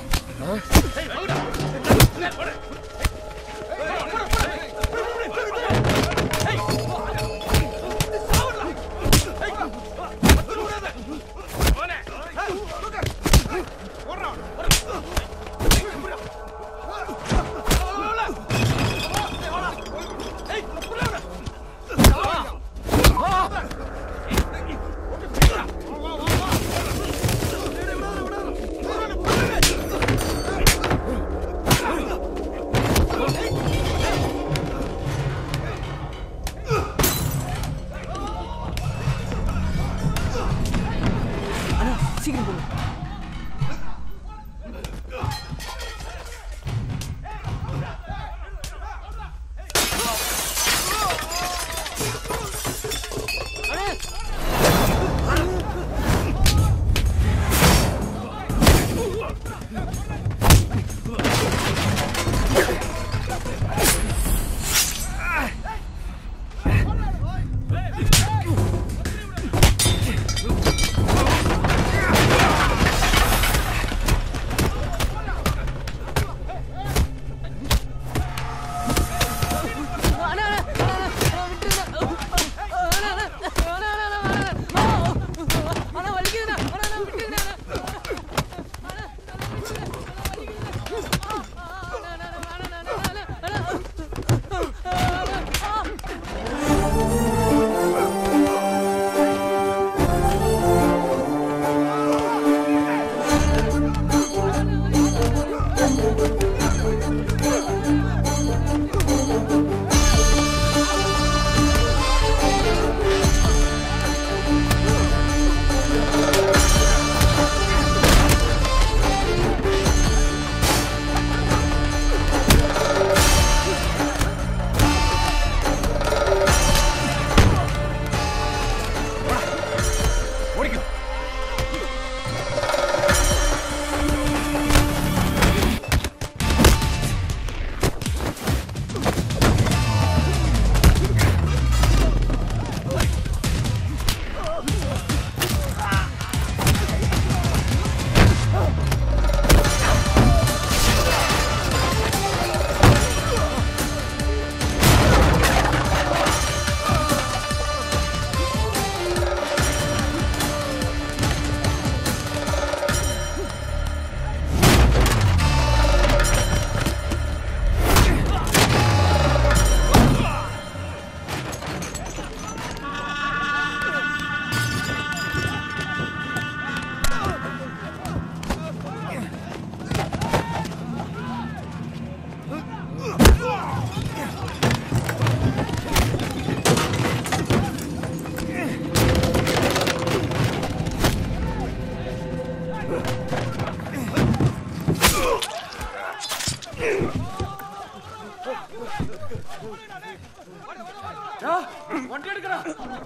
വണ്ടി എടുക്കടാ.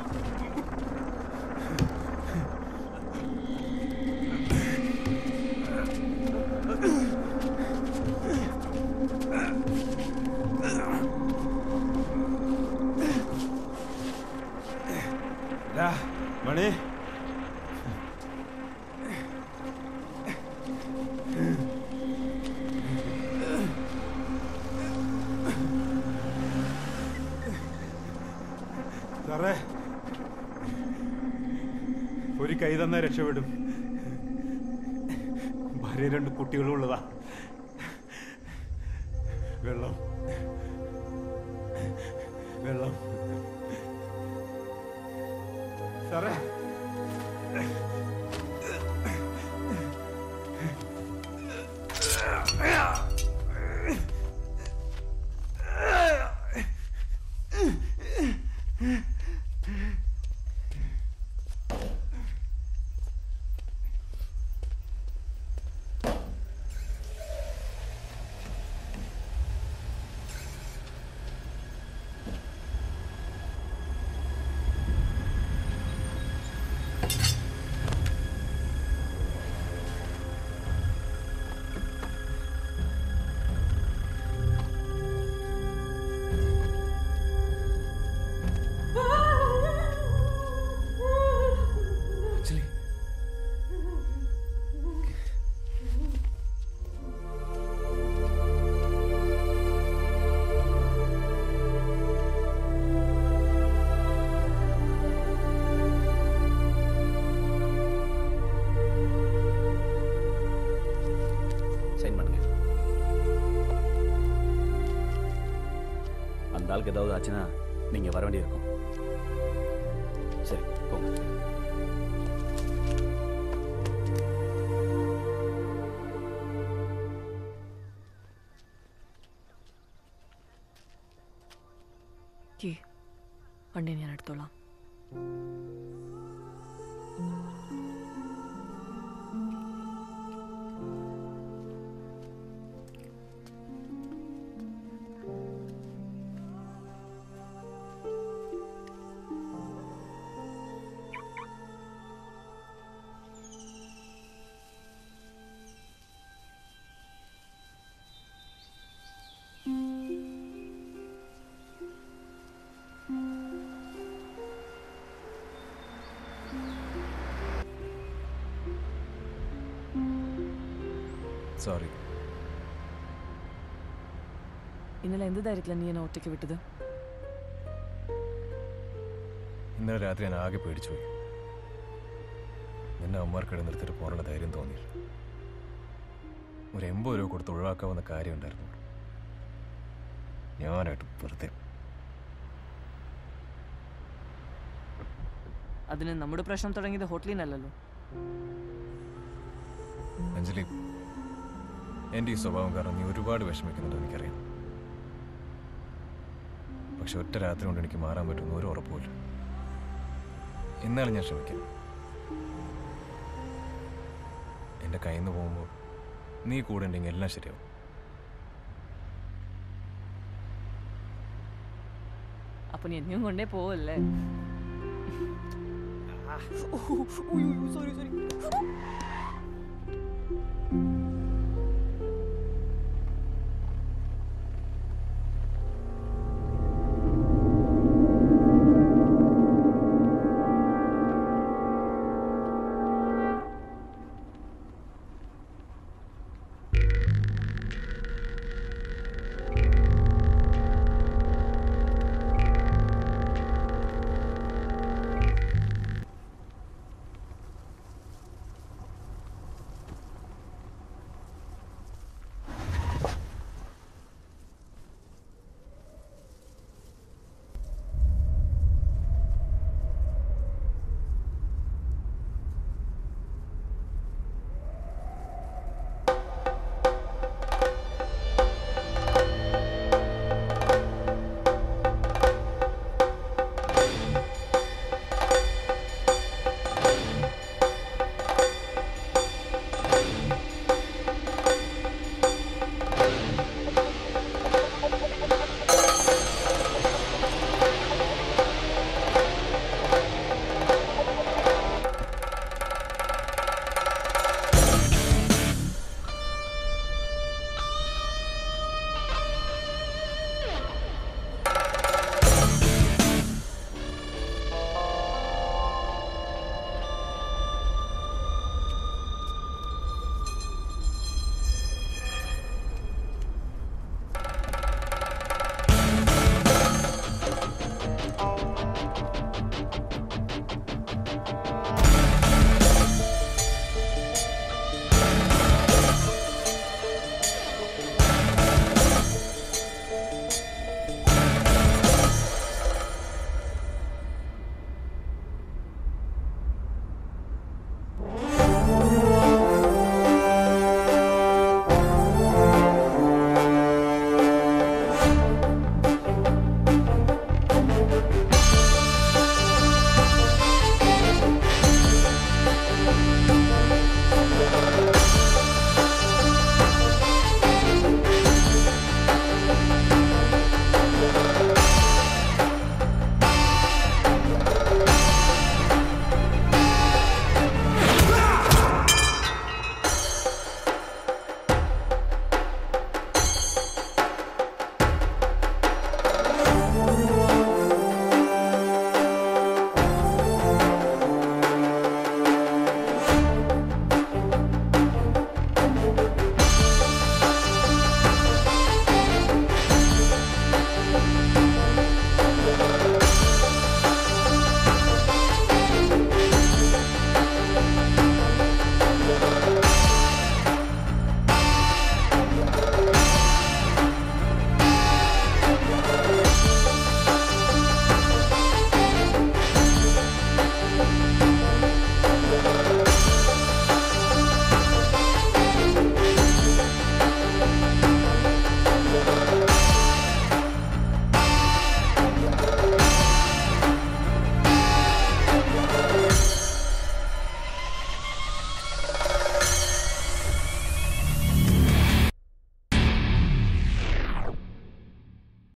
മണി സാറേ, ഒരു കൈ തന്നാ രക്ഷപ്പെടും. ഭാര്യ രണ്ട് കുട്ടികളും ഉള്ളതാ. വെള്ളം വെള്ളം സാറേ. அந்த ஆளுக்கு ஏதாவது ஆச்சுன்னா நீங்கள் வர வேண்டியிருக்கும். சரி போங்க. വണ്ടി ഞാൻ എടുത്തോളാം. സോറി. ഇന്നലെ എന്ത് ധൈര്യത്തിലാണ് നീ എന്നെ ഒറ്റയ്ക്ക് വിട്ടത്? ഇന്നലെ രാത്രി ഞാൻ ആകെ പേടിച്ചുപോയി. നിന്നെ അമ്മമാർക്ക് ഇടന്നിടത്തിട്ട് പോകാനുള്ള ധൈര്യം തോന്നിയില്ല. ഒരു എൺപത് രൂപ കൊടുത്ത് ഒഴിവാക്കാവുന്ന കാര്യം ഉണ്ടായിരുന്നു. ഞാനായിട്ട് വെറുതെ. അതിന് നമ്മുടെ പ്രശ്നം തുടങ്ങിയത് ഹോട്ടലിൽ നിന്നല്ലല്ലോ. അഞ്ജലി, എൻ്റെ ഈ സ്വഭാവം കാരണം നീ ഒരുപാട് വിഷമിക്കുന്നുണ്ട് എനിക്കറിയാം. പക്ഷെ ഒറ്റ രാത്രി കൊണ്ട് എനിക്ക് മാറാൻ പറ്റുമെന്ന് ഒരു ഉറപ്പുമില്ല. എന്നാലും ഞാൻ ശ്രമിക്കാം. എൻ്റെ കയ്യിൽ നിന്ന് പോകുമ്പോൾ നീ കൂടെ ഉണ്ടെങ്കിൽ എല്ലാം ശരിയാവും. അപ്പൊ നീ എന്നെയും കൊണ്ടേ പോവല്ലേ? Sorry sorry